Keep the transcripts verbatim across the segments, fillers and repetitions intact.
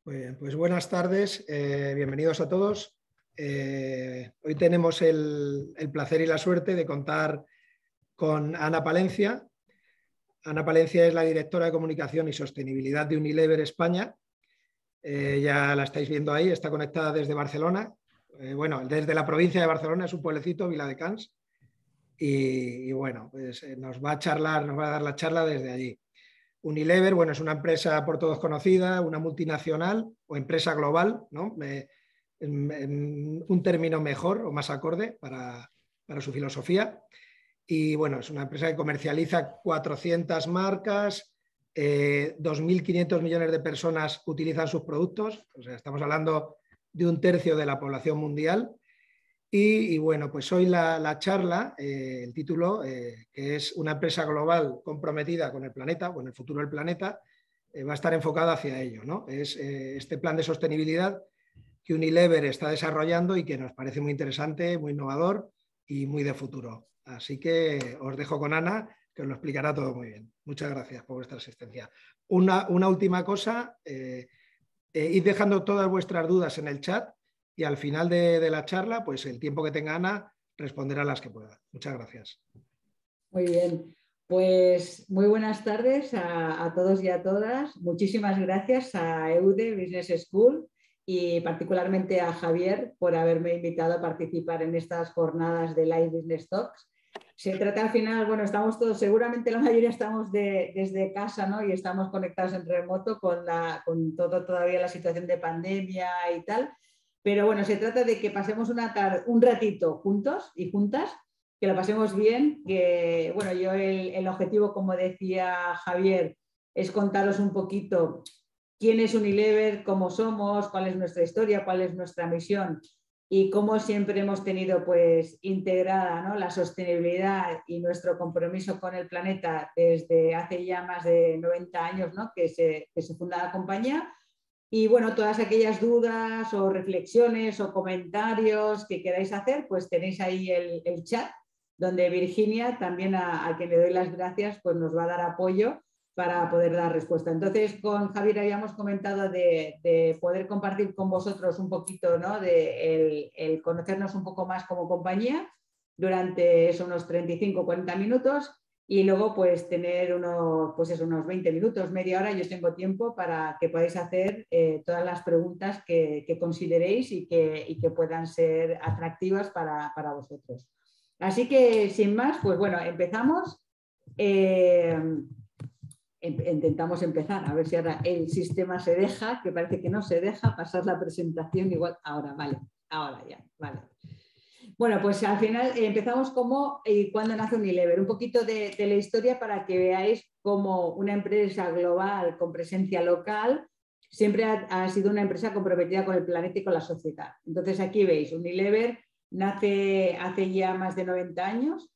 Muy bien, pues buenas tardes, eh, bienvenidos a todos. Eh, hoy tenemos el, el placer y la suerte de contar con Ana Palencia. Ana Palencia es la directora de Comunicación y Sostenibilidad de Unilever España. Eh, ya la estáis viendo ahí, está conectada desde Barcelona. Eh, bueno, desde la provincia de Barcelona, es un pueblecito, Viladecans. Y, y bueno, pues eh, nos va a charlar, nos va a dar la charla desde allí. Unilever, bueno, es una empresa por todos conocida, una multinacional o empresa global, ¿no? Me, en, en un término mejor o más acorde para, para su filosofía. Y bueno, es una empresa que comercializa cuatrocientas marcas, eh, dos mil quinientos millones de personas utilizan sus productos, o sea, estamos hablando de un tercio de la población mundial. Y, y bueno, pues hoy la, la charla, eh, el título, eh, que es una empresa global comprometida con el planeta, con el futuro del planeta, eh, va a estar enfocada hacia ello, ¿no? Es eh, este plan de sostenibilidad que Unilever está desarrollando y que nos parece muy interesante, muy innovador y muy de futuro. Así que os dejo con Ana, que os lo explicará todo muy bien. Muchas gracias por vuestra asistencia. Una, una última cosa, eh, eh, id dejando todas vuestras dudas en el chat y al final de, de la charla, pues el tiempo que tenga Ana, responderá las que pueda. Muchas gracias. Muy bien, pues muy buenas tardes a, a todos y a todas. Muchísimas gracias a EUDE Business School y particularmente a Javier por haberme invitado a participar en estas jornadas de Live Business Talks. Se trata al final, bueno, estamos todos, seguramente la mayoría estamos de, desde casa, ¿no? Y estamos conectados en remoto con, la, con todo todavía la situación de pandemia y tal. Pero bueno, se trata de que pasemos una tarde, un ratito juntos y juntas, que lo pasemos bien, que bueno, yo el, el objetivo, como decía Javier, es contaros un poquito quién es Unilever, cómo somos, cuál es nuestra historia, cuál es nuestra misión y cómo siempre hemos tenido pues integrada, ¿no?, la sostenibilidad y nuestro compromiso con el planeta desde hace ya más de noventa años, ¿no?, que se, que se funda la compañía. Y bueno, todas aquellas dudas o reflexiones o comentarios que queráis hacer, pues tenéis ahí el, el chat, donde Virginia, también a, a quien le doy las gracias, pues nos va a dar apoyo para poder dar respuesta. Entonces, con Javier habíamos comentado de, de poder compartir con vosotros un poquito, ¿no?, de el, el conocernos un poco más como compañía durante esos unos treinta y cinco a cuarenta minutos. Y luego, pues, tener unos, pues eso, unos veinte minutos, media hora, yo tengo tiempo para que podáis hacer eh, todas las preguntas que, que consideréis y que, y que puedan ser atractivas para, para vosotros. Así que, sin más, pues bueno, empezamos. Eh, intentamos empezar, a ver si ahora el sistema se deja, que parece que no se deja, pasar la presentación igual. Ahora, vale, ahora ya, vale. Bueno, pues al final eh, empezamos como y cuándo nace Unilever, un poquito de, de la historia para que veáis cómo una empresa global con presencia local siempre ha, ha sido una empresa comprometida con el planeta y con la sociedad. Entonces aquí veis, Unilever nace hace ya más de noventa años,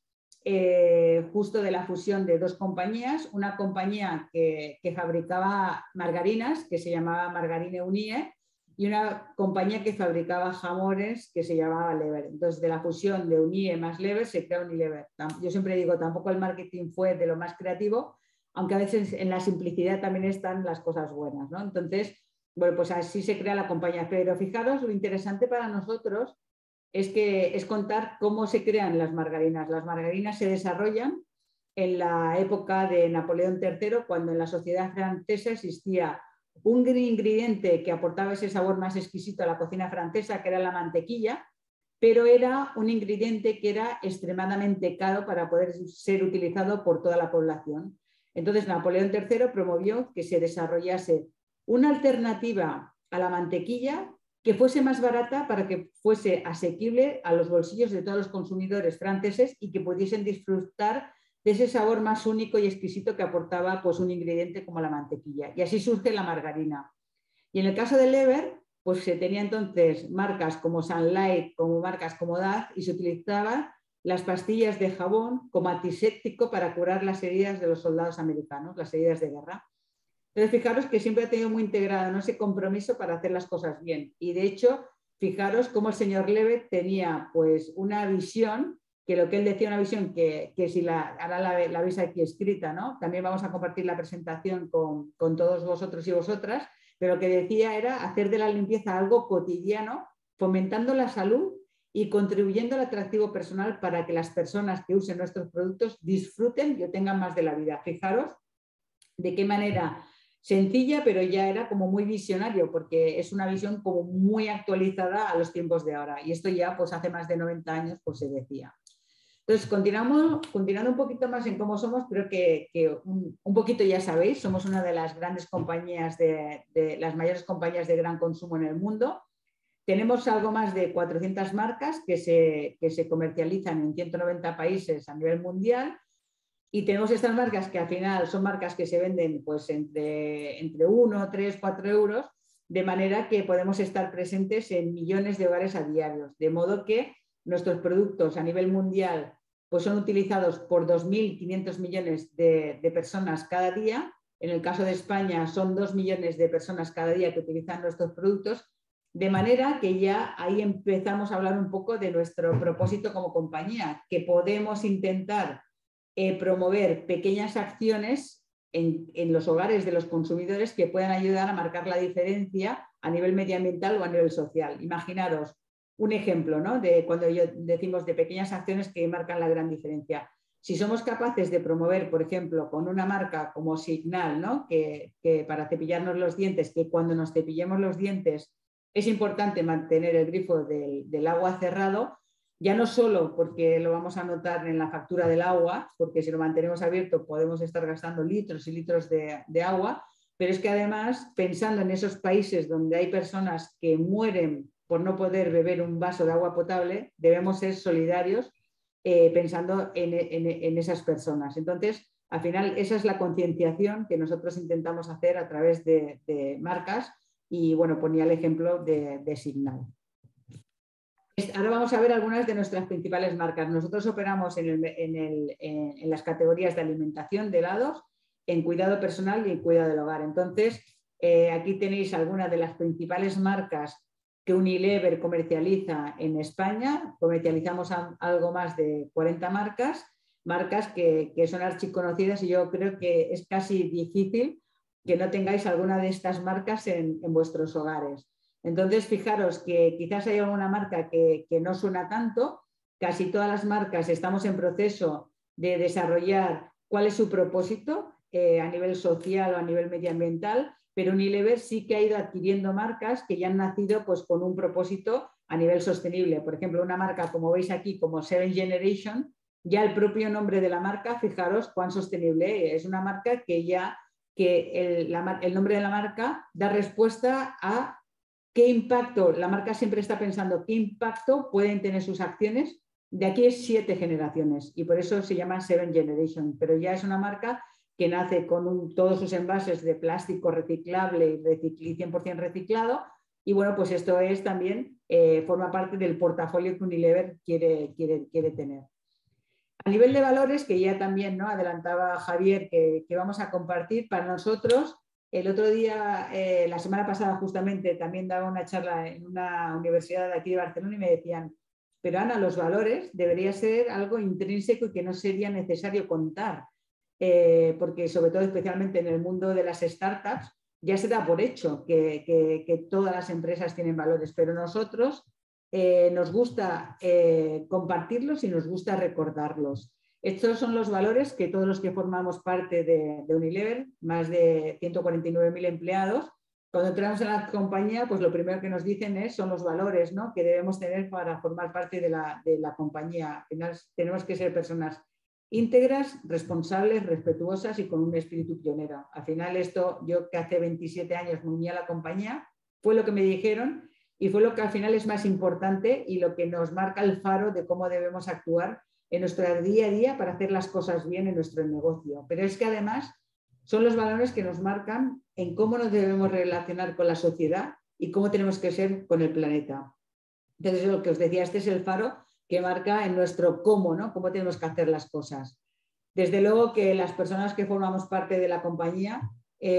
eh, justo de la fusión de dos compañías, una compañía que, que fabricaba margarinas, que se llamaba Margarine Unie, y una compañía que fabricaba jamones que se llamaba Lever. Entonces, de la fusión de Unie más Lever se crea Unilever. Yo siempre digo, tampoco el marketing fue de lo más creativo, aunque a veces en la simplicidad también están las cosas buenas, ¿no? Entonces, bueno, pues así se crea la compañía. Pero fijaros, lo interesante para nosotros es, que, es contar cómo se crean las margarinas. Las margarinas se desarrollan en la época de Napoleón tercero, cuando en la sociedad francesa existía un ingrediente que aportaba ese sabor más exquisito a la cocina francesa, que era la mantequilla, pero era un ingrediente que era extremadamente caro para poder ser utilizado por toda la población. Entonces Napoleón tercero promovió que se desarrollase una alternativa a la mantequilla que fuese más barata para que fuese asequible a los bolsillos de todos los consumidores franceses y que pudiesen disfrutar de ese sabor más único y exquisito que aportaba pues, un ingrediente como la mantequilla. Y así surge la margarina. Y en el caso de Lever, pues se tenía entonces marcas como Sunlight, como marcas como Dove, y se utilizaban las pastillas de jabón como antiséptico para curar las heridas de los soldados americanos, las heridas de guerra. Entonces, fijaros que siempre ha tenido muy integrado, ¿no?, ese compromiso para hacer las cosas bien. Y de hecho, fijaros cómo el señor Lever tenía pues una visión, que lo que él decía, una visión que, que si la, ahora la, la veis aquí escrita, ¿no?, también vamos a compartir la presentación con, con todos vosotros y vosotras, pero lo que decía era hacer de la limpieza algo cotidiano, fomentando la salud y contribuyendo al atractivo personal para que las personas que usen nuestros productos disfruten y obtengan más de la vida. Fijaros de qué manera sencilla, pero ya era como muy visionario, porque es una visión como muy actualizada a los tiempos de ahora. Y esto ya pues hace más de noventa años pues se decía. Entonces, continuamos, continuando un poquito más en cómo somos, creo que, que un, un poquito ya sabéis, somos una de las grandes compañías, de, de las mayores compañías de gran consumo en el mundo. Tenemos algo más de cuatrocientas marcas que se, que se comercializan en ciento noventa países a nivel mundial. Y tenemos estas marcas que al final son marcas que se venden pues entre, entre uno, tres, cuatro euros, de manera que podemos estar presentes en millones de hogares a diario. De modo que nuestros productos a nivel mundial pues son utilizados por dos mil quinientos millones de, de personas cada día. En el caso de España son dos millones de personas cada día que utilizan nuestros productos, de manera que ya ahí empezamos a hablar un poco de nuestro propósito como compañía, que podemos intentar eh, promover pequeñas acciones en, en los hogares de los consumidores que puedan ayudar a marcar la diferencia a nivel medioambiental o a nivel social. Imaginaros un ejemplo, ¿no?, de cuando yo decimos de pequeñas acciones que marcan la gran diferencia. Si somos capaces de promover, por ejemplo, con una marca como Signal, ¿no?, que, que para cepillarnos los dientes, que cuando nos cepillemos los dientes es importante mantener el grifo del, del agua cerrado, ya no solo porque lo vamos a notar en la factura del agua, porque si lo mantenemos abierto podemos estar gastando litros y litros de, de agua, pero es que además, pensando en esos países donde hay personas que mueren por no poder beber un vaso de agua potable, debemos ser solidarios eh, pensando en, en, en esas personas. Entonces, al final, esa es la concienciación que nosotros intentamos hacer a través de, de marcas y, bueno, ponía el ejemplo de, de Signal. Ahora vamos a ver algunas de nuestras principales marcas. Nosotros operamos en, el, en, el, en las categorías de alimentación, de helados, en cuidado personal y en cuidado del hogar. Entonces, eh, aquí tenéis algunas de las principales marcas que Unilever comercializa en España. Comercializamos a, algo más de cuarenta marcas, marcas que, que son archiconocidas y yo creo que es casi difícil que no tengáis alguna de estas marcas en, en vuestros hogares. Entonces, fijaros que quizás hay alguna marca que, que no suena tanto. Casi todas las marcas estamos en proceso de desarrollar cuál es su propósito eh, a nivel social o a nivel medioambiental, pero Unilever sí que ha ido adquiriendo marcas que ya han nacido pues, con un propósito a nivel sostenible. Por ejemplo, una marca, como veis aquí, como Seven Generation, ya el propio nombre de la marca, fijaros cuán sostenible es. Una marca que ya que el, la, el nombre de la marca da respuesta a qué impacto, la marca siempre está pensando qué impacto pueden tener sus acciones de aquí a siete generaciones y por eso se llama Seven Generation, pero ya es una marca que nace con un, todos sus envases de plástico reciclable y cien por ciento reciclado y bueno, pues esto es también, eh, forma parte del portafolio que Unilever quiere, quiere, quiere tener. A nivel de valores, que ya también ¿no? adelantaba Javier que, que vamos a compartir, para nosotros, el otro día, eh, la semana pasada justamente, también daba una charla en una universidad de aquí de Barcelona y me decían, pero Ana, los valores debería ser algo intrínseco y que no sería necesario contar, eh, porque sobre todo especialmente en el mundo de las startups ya se da por hecho que, que, que todas las empresas tienen valores, pero nosotros Eh, nos gusta eh, compartirlos y nos gusta recordarlos. Estos son los valores que todos los que formamos parte de, de Unilever, más de ciento cuarenta y nueve mil empleados, cuando entramos en la compañía, pues lo primero que nos dicen es, son los valores ¿no? que debemos tener para formar parte de la, de la compañía. Al final tenemos que ser personas íntegras, responsables, respetuosas y con un espíritu pionero. Al final esto, yo que hace veintisiete años me uní a la compañía, fue lo que me dijeron. Y fue lo que al final es más importante y lo que nos marca el faro de cómo debemos actuar en nuestro día a día para hacer las cosas bien en nuestro negocio. Pero es que además son los valores que nos marcan en cómo nos debemos relacionar con la sociedad y cómo tenemos que ser con el planeta. Entonces, lo que os decía, este es el faro que marca en nuestro cómo, ¿no? Cómo tenemos que hacer las cosas. Desde luego que las personas que formamos parte de la compañía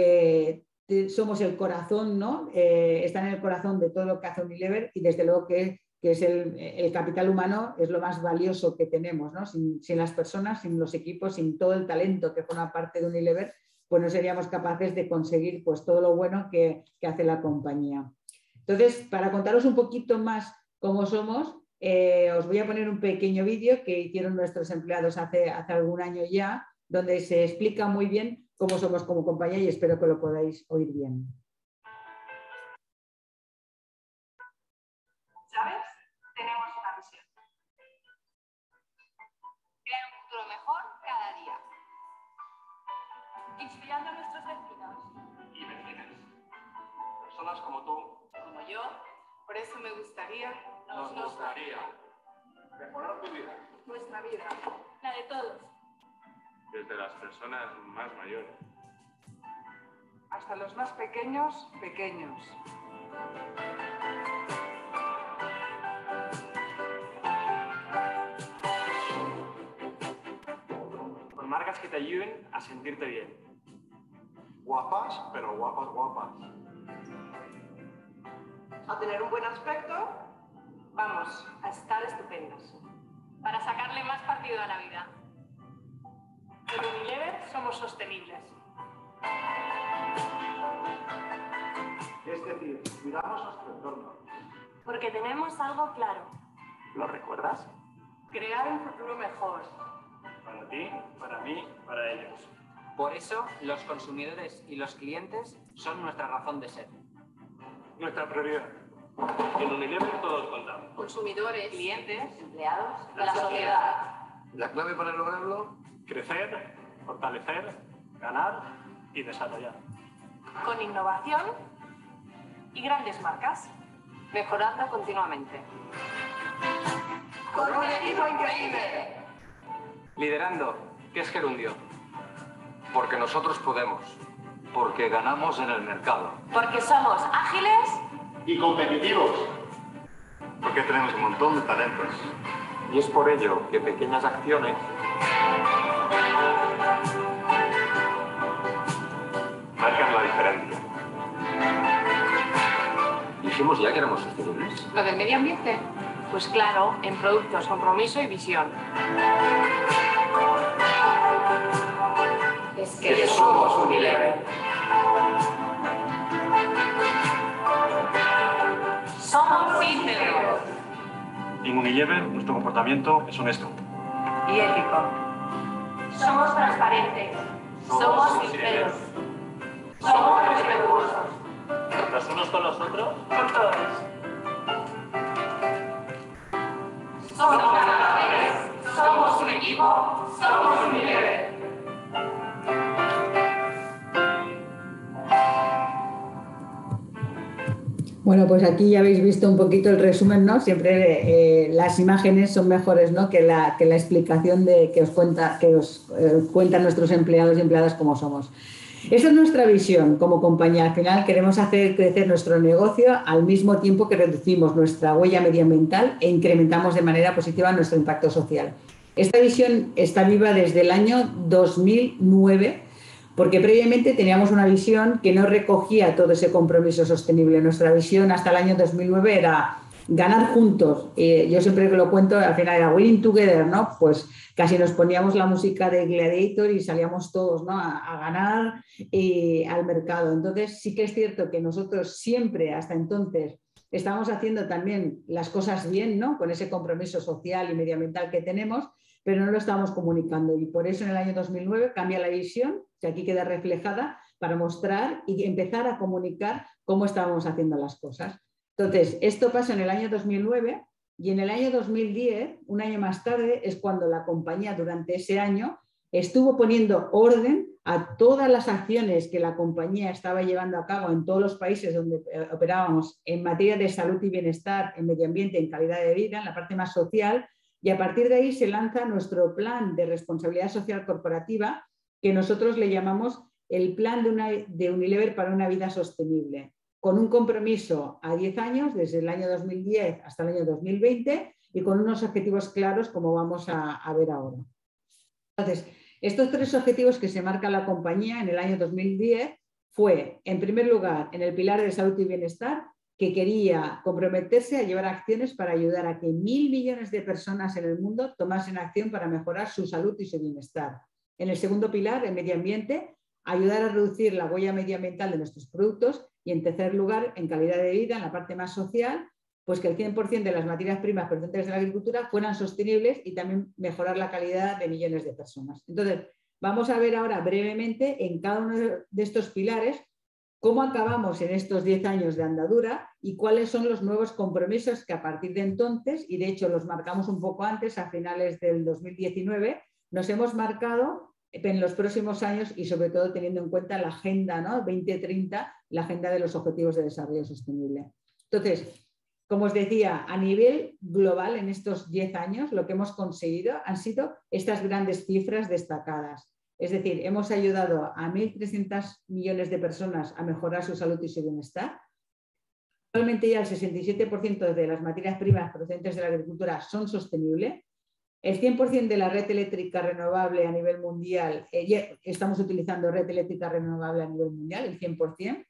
eh, somos el corazón, ¿no? Eh, están en el corazón de todo lo que hace Unilever y desde luego que, que es el, el capital humano es lo más valioso que tenemos, ¿no? Sin, sin las personas, sin los equipos, sin todo el talento que forma parte de Unilever, pues no seríamos capaces de conseguir pues, todo lo bueno que, que hace la compañía. Entonces, para contaros un poquito más cómo somos, eh, os voy a poner un pequeño vídeo que hicieron nuestros empleados hace, hace algún año ya, donde se explica muy bien cómo somos como compañía y espero que lo podáis oír bien. ¿Sabes? Tenemos una misión. Crear un futuro mejor cada día. Inspirando a nuestros vecinos. Y vecinas. Personas como tú. Como yo. Por eso me gustaría... Nos, nos gustaría mejorar tu vida. Nuestra vida. La de todos. Desde las personas más mayores hasta los más pequeños, pequeños. Con marcas que te ayuden a sentirte bien. Guapas, pero guapas, guapas. A tener un buen aspecto, vamos, a estar estupendas. Para sacarle más partido a la vida. En Unilever somos sostenibles. Es decir, cuidamos nuestro entorno. Porque tenemos algo claro. ¿Lo recuerdas? Crear un futuro mejor. Para ti, para mí, para ellos. Por eso, los consumidores y los clientes son nuestra razón de ser. Nuestra prioridad. En Unilever todos contamos. Consumidores, clientes, empleados, la, la sociedad. ¿La clave para lograrlo? Crecer, fortalecer, ganar y desarrollar. Con innovación y grandes marcas. Mejorando continuamente. Con un equipo increíble. Liderando, ¿qué es Gerundio? Porque nosotros podemos. Porque ganamos en el mercado. Porque somos ágiles y competitivos. Porque tenemos un montón de talentos. Y es por ello que pequeñas acciones marcan la diferencia. Dijimos ya que éramos sostenibles. ¿Lo del medio ambiente? Pues claro, en productos, compromiso y visión. es que, que somos Unilever. Somos íntegros. En Unilever nuestro comportamiento es honesto. Y ético. Somos transparentes. Somos sinceros. Somos respetuosos. Los unos con los otros. Con todos. Somos ganadores. Somos un equipo. Somos Unilever. Bueno, pues aquí ya habéis visto un poquito el resumen, ¿no? Siempre eh, las imágenes son mejores, ¿no? que, la, que la explicación de, que os, cuenta, que os eh, cuentan nuestros empleados y empleadas cómo somos. Esa es nuestra visión como compañía. Al final queremos hacer crecer nuestro negocio al mismo tiempo que reducimos nuestra huella medioambiental e incrementamos de manera positiva nuestro impacto social. Esta visión está viva desde el año dos mil nueve, porque previamente teníamos una visión que no recogía todo ese compromiso sostenible. Nuestra visión hasta el año dos mil nueve era ganar juntos. Eh, yo siempre que lo cuento, al final era winning together, ¿no? Pues casi nos poníamos la música de Gladiator y salíamos todos, ¿no? a, a ganar eh, al mercado. Entonces sí que es cierto que nosotros siempre, hasta entonces, estábamos haciendo también las cosas bien, ¿no? Con ese compromiso social y medioambiental que tenemos, pero no lo estábamos comunicando. Y por eso en el año dos mil nueve cambia la visión, que aquí queda reflejada, para mostrar y empezar a comunicar cómo estábamos haciendo las cosas. Entonces, esto pasa en el año dos mil nueve y en el año dos mil diez, un año más tarde, es cuando la compañía durante ese año estuvo poniendo orden a todas las acciones que la compañía estaba llevando a cabo en todos los países donde operábamos en materia de salud y bienestar, en medio ambiente, en calidad de vida, en la parte más social, y a partir de ahí se lanza nuestro plan de responsabilidad social corporativa, que nosotros le llamamos el plan de, una, de Unilever para una vida sostenible, con un compromiso a diez años, desde el año dos mil diez hasta el año dos mil veinte, y con unos objetivos claros como vamos a, a ver ahora. Entonces, estos tres objetivos que se marca la compañía en el año dos mil diez fue, en primer lugar, en el pilar de salud y bienestar, que quería comprometerse a llevar acciones para ayudar a que mil millones de personas en el mundo tomasen acción para mejorar su salud y su bienestar. En el segundo pilar, el medio ambiente, ayudar a reducir la huella medioambiental de nuestros productos y, en tercer lugar, en calidad de vida, en la parte más social, pues que el cien por ciento de las materias primas procedentes de la agricultura fueran sostenibles y también mejorar la calidad de millones de personas. Entonces, vamos a ver ahora brevemente en cada uno de estos pilares cómo acabamos en estos diez años de andadura y cuáles son los nuevos compromisos que a partir de entonces, y de hecho los marcamos un poco antes, a finales del dos mil diecinueve, nos hemos marcado en los próximos años y sobre todo teniendo en cuenta la agenda, ¿no? veinte treinta, la agenda de los Objetivos de Desarrollo Sostenible. Entonces, como os decía, a nivel global en estos diez años lo que hemos conseguido han sido estas grandes cifras destacadas. Es decir, hemos ayudado a mil trescientos millones de personas a mejorar su salud y su bienestar. Actualmente ya el sesenta y siete por ciento de las materias primas procedentes de la agricultura son sostenibles. El cien por ciento de la red eléctrica renovable a nivel mundial, eh, ya estamos utilizando red eléctrica renovable a nivel mundial, el cien por ciento.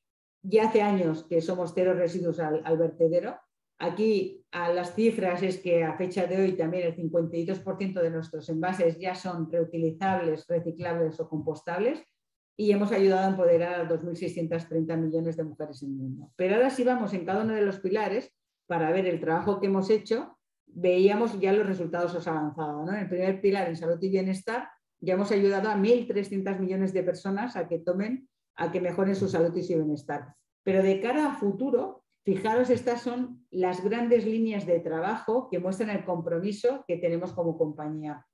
Ya hace años que somos cero residuos al, al vertedero. Aquí a las cifras es que a fecha de hoy también el cincuenta y dos por ciento de nuestros envases ya son reutilizables, reciclables o compostables y hemos ayudado a empoderar a dos mil seiscientos treinta millones de mujeres en el mundo. Pero ahora sí vamos en cada uno de los pilares para ver el trabajo que hemos hecho, veíamos ya los resultados os avanzados, ¿no? En el primer pilar, en salud y bienestar, ya hemos ayudado a mil trescientos millones de personas a que tomen, a que mejoren su salud y su bienestar. Pero de cara a futuro, fijaros, estas son las grandes líneas de trabajo que muestran el compromiso que tenemos como compañía.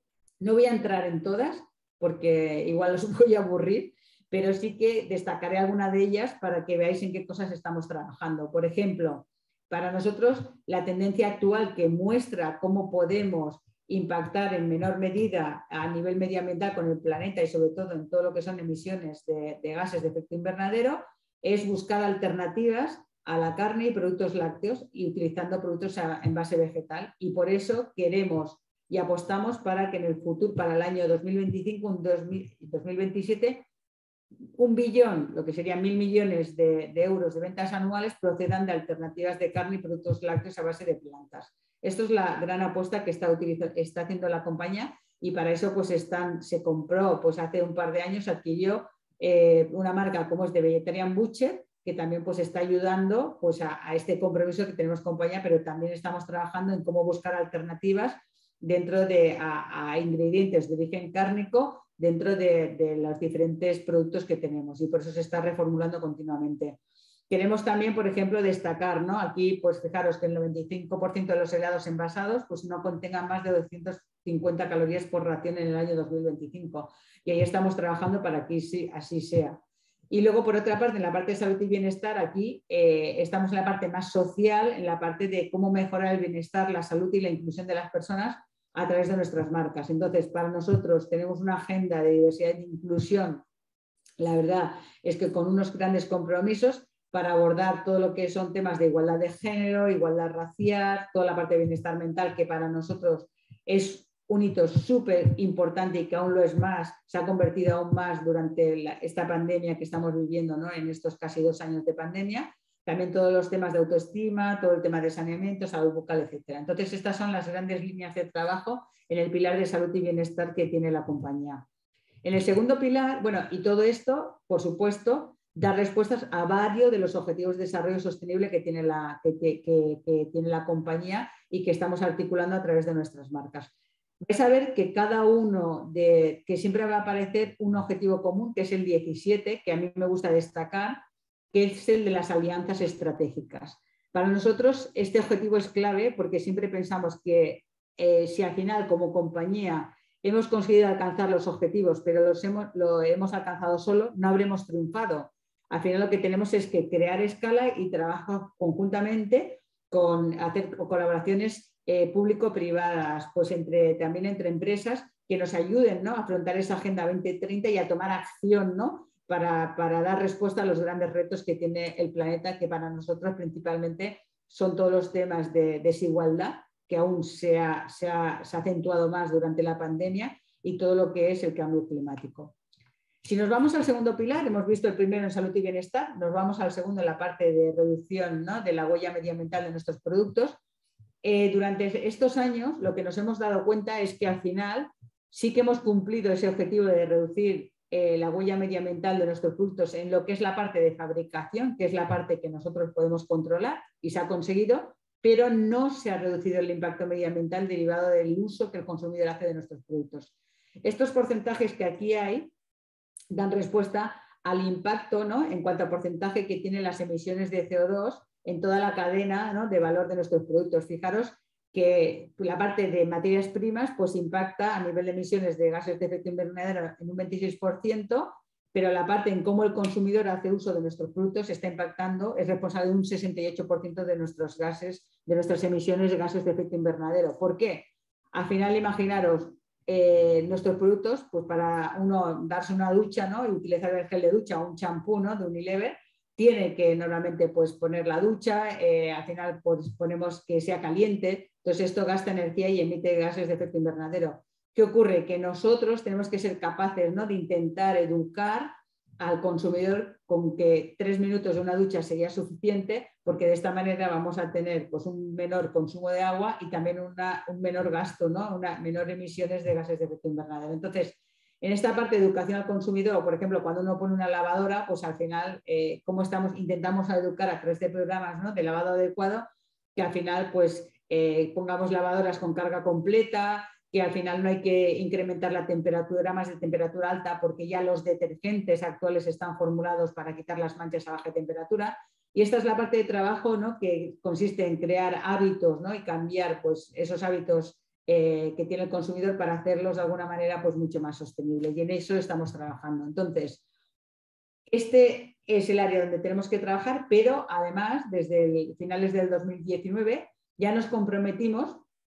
No voy a entrar en todas porque igual os voy a aburrir, pero sí que destacaré alguna de ellas para que veáis en qué cosas estamos trabajando. Por ejemplo, para nosotros la tendencia actual que muestra cómo podemos impactar en menor medida a nivel medioambiental con el planeta y sobre todo en todo lo que son emisiones de, de gases de efecto invernadero es buscar alternativas a la carne y productos lácteos y utilizando productos a, en base vegetal y por eso queremos y apostamos para que en el futuro, para el año dos mil veinticinco, un dos mil, dos mil veintisiete, un billón, lo que serían mil millones de, de euros de ventas anuales procedan de alternativas de carne y productos lácteos a base de plantas. Esto es la gran apuesta que está, está haciendo la compañía y para eso pues están, se compró pues hace un par de años, adquirió eh, una marca como es de Vegetarian Butcher, que también pues está ayudando pues, a, a este compromiso que tenemos compañía, pero también estamos trabajando en cómo buscar alternativas dentro de a, a ingredientes de origen cárnico dentro de, de los diferentes productos que tenemos y por eso se está reformulando continuamente. Queremos también, por ejemplo, destacar, ¿no? Aquí, pues fijaros que el noventa y cinco por ciento de los helados envasados pues, no contengan más de doscientas cincuenta calorías por ración en el año dos mil veinticinco y ahí estamos trabajando para que sí, así sea. Y luego, por otra parte, en la parte de salud y bienestar, aquí eh, estamos en la parte más social, en la parte de cómo mejorar el bienestar, la salud y la inclusión de las personas a través de nuestras marcas. Entonces, para nosotros tenemos una agenda de diversidad e inclusión, la verdad es que con unos grandes compromisos para abordar todo lo que son temas de igualdad de género, igualdad racial, toda la parte de bienestar mental, que para nosotros es un hito súper importante y que aún lo es más, se ha convertido aún más durante la, esta pandemia que estamos viviendo, ¿no? En estos casi dos años de pandemia. También todos los temas de autoestima, todo el tema de saneamiento, salud bucal, etcétera. Entonces, estas son las grandes líneas de trabajo en el pilar de salud y bienestar que tiene la compañía. En el segundo pilar, bueno, y todo esto, por supuesto, da respuestas a varios de los objetivos de desarrollo sostenible que tiene la, que, que, que, que tiene la compañía y que estamos articulando a través de nuestras marcas. Vais a ver que cada uno, de, que siempre va a aparecer un objetivo común, que es el diecisiete, que a mí me gusta destacar, que es el de las alianzas estratégicas. Para nosotros este objetivo es clave porque siempre pensamos que eh, si al final como compañía hemos conseguido alcanzar los objetivos, pero los hemos, lo hemos alcanzado solo, no habremos triunfado. Al final lo que tenemos es que crear escala y trabajar conjuntamente con hacer colaboraciones eh, público-privadas, pues entre, también entre empresas que nos ayuden, ¿no? A afrontar esa Agenda veinte treinta y a tomar acción, ¿no? Para, para dar respuesta a los grandes retos que tiene el planeta, que para nosotros principalmente son todos los temas de desigualdad, que aún se ha, se ha, se ha acentuado más durante la pandemia, y todo lo que es el cambio climático. Si nos vamos al segundo pilar, hemos visto el primero en salud y bienestar, nos vamos al segundo en la parte de reducción, ¿no? De la huella medioambiental de nuestros productos. Eh, durante estos años lo que nos hemos dado cuenta es que al final sí que hemos cumplido ese objetivo de reducir eh, la huella medioambiental de nuestros productos en lo que es la parte de fabricación, que es la parte que nosotros podemos controlar y se ha conseguido, pero no se ha reducido el impacto medioambiental derivado del uso que el consumidor hace de nuestros productos. Estos porcentajes que aquí hay dan respuesta al impacto, ¿no?, en cuanto a porcentaje que tienen las emisiones de C O dos en toda la cadena, ¿no?, de valor de nuestros productos. Fijaros que la parte de materias primas pues impacta a nivel de emisiones de gases de efecto invernadero en un veintiséis por ciento, pero la parte en cómo el consumidor hace uso de nuestros productos está impactando, es responsable de un sesenta y ocho por ciento de nuestros gases, de nuestras emisiones de gases de efecto invernadero. ¿Por qué? Al final, imaginaros, eh, nuestros productos, pues para uno darse una ducha, ¿no?, y utilizar el gel de ducha o un champú, ¿no?, de Unilever, tiene que normalmente pues poner la ducha, eh, al final pues ponemos que sea caliente, entonces esto gasta energía y emite gases de efecto invernadero. ¿Qué ocurre? Que nosotros tenemos que ser capaces, ¿no?, de intentar educar al consumidor con que tres minutos de una ducha sería suficiente, porque de esta manera vamos a tener pues, un menor consumo de agua y también una, un menor gasto, ¿no?, una menor emisiones de gases de efecto invernadero. Entonces, en esta parte de educación al consumidor, por ejemplo, cuando uno pone una lavadora, pues al final, eh, ¿cómo estamos? Intentamos educar a través de programas, ¿no?, de lavado adecuado, que al final pues eh, pongamos lavadoras con carga completa, que al final no hay que incrementar la temperatura más de temperatura alta porque ya los detergentes actuales están formulados para quitar las manchas a baja temperatura. Y esta es la parte de trabajo, ¿no?, que consiste en crear hábitos, ¿no?, y cambiar pues, esos hábitos eh, que tiene el consumidor para hacerlos de alguna manera pues, mucho más sostenibles. Y en eso estamos trabajando. Entonces, este es el área donde tenemos que trabajar, pero además, desde el, finales del dos mil diecinueve, ya nos comprometimos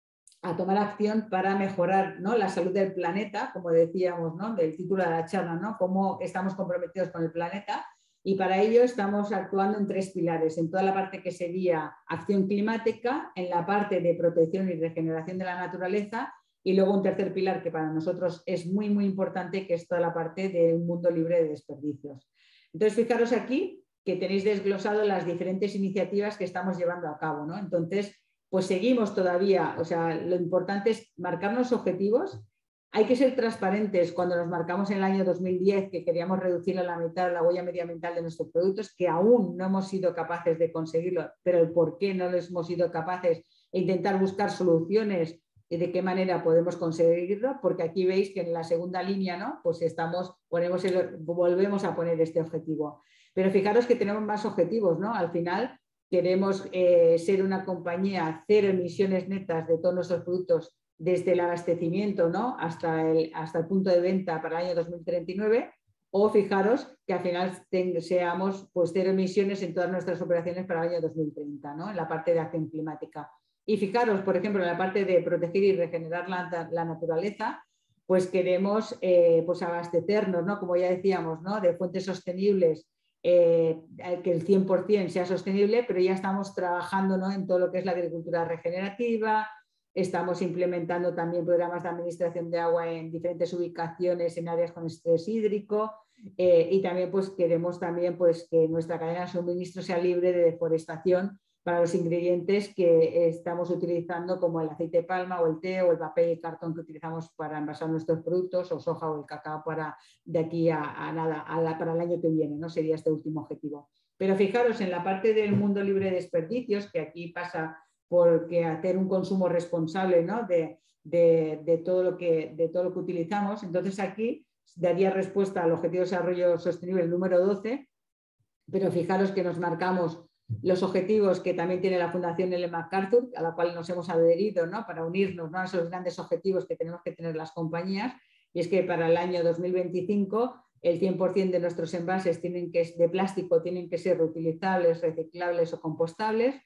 a tomar acción para mejorar, ¿no?, la salud del planeta, como decíamos, ¿no?, del título de la charla, ¿no?, cómo estamos comprometidos con el planeta, y para ello estamos actuando en tres pilares, en toda la parte que sería acción climática, en la parte de protección y regeneración de la naturaleza, y luego un tercer pilar que para nosotros es muy, muy importante, que es toda la parte de un mundo libre de desperdicios. Entonces, fijaros aquí que tenéis desglosado las diferentes iniciativas que estamos llevando a cabo, ¿no? Entonces, pues seguimos todavía, o sea, lo importante es marcarnos objetivos. Hay que ser transparentes cuando nos marcamos en el año dos mil diez que queríamos reducir a la mitad la huella medioambiental de nuestros productos, que aún no hemos sido capaces de conseguirlo, pero el por qué no lo hemos sido capaces e intentar buscar soluciones y de qué manera podemos conseguirlo, porque aquí veis que en la segunda línea, ¿no?, pues estamos, ponemos el, volvemos a poner este objetivo. Pero fijaros que tenemos más objetivos, ¿no? Al final queremos eh, ser una compañía cero emisiones netas de todos nuestros productos desde el abastecimiento, ¿no?, hasta, el, hasta el punto de venta para el año dos mil treinta y nueve, o fijaros que al final ten, seamos pues, cero emisiones en todas nuestras operaciones para el año dos mil treinta, ¿no?, en la parte de acción climática. Y fijaros, por ejemplo, en la parte de proteger y regenerar la, la naturaleza, pues queremos eh, pues abastecernos, ¿no?, como ya decíamos, ¿no?, de fuentes sostenibles, Eh, que el cien por ciento sea sostenible, pero ya estamos trabajando, ¿no?, en todo lo que es la agricultura regenerativa, estamos implementando también programas de administración de agua en diferentes ubicaciones en áreas con estrés hídrico eh, y también pues, queremos también, pues, que nuestra cadena de suministro sea libre de deforestación para los ingredientes que estamos utilizando como el aceite de palma o el té o el papel y el cartón que utilizamos para envasar nuestros productos o soja o el cacao para de aquí a, a nada, a la, para el año que viene, ¿no? Sería este último objetivo. Pero fijaros en la parte del mundo libre de desperdicios, que aquí pasa porque hacer un consumo responsable, ¿no?, de, de, de, todo lo que, de todo lo que utilizamos. Entonces aquí daría respuesta al Objetivo de Desarrollo Sostenible número doce, pero fijaros que nos marcamos los objetivos que también tiene la Fundación Ellen MacArthur, a la cual nos hemos adherido, ¿no?, para unirnos, ¿no?, a esos grandes objetivos que tenemos que tener las compañías, y es que para el año dos mil veinticinco el cien por ciento de nuestros envases tienen que, de plástico tienen que ser reutilizables, reciclables o compostables,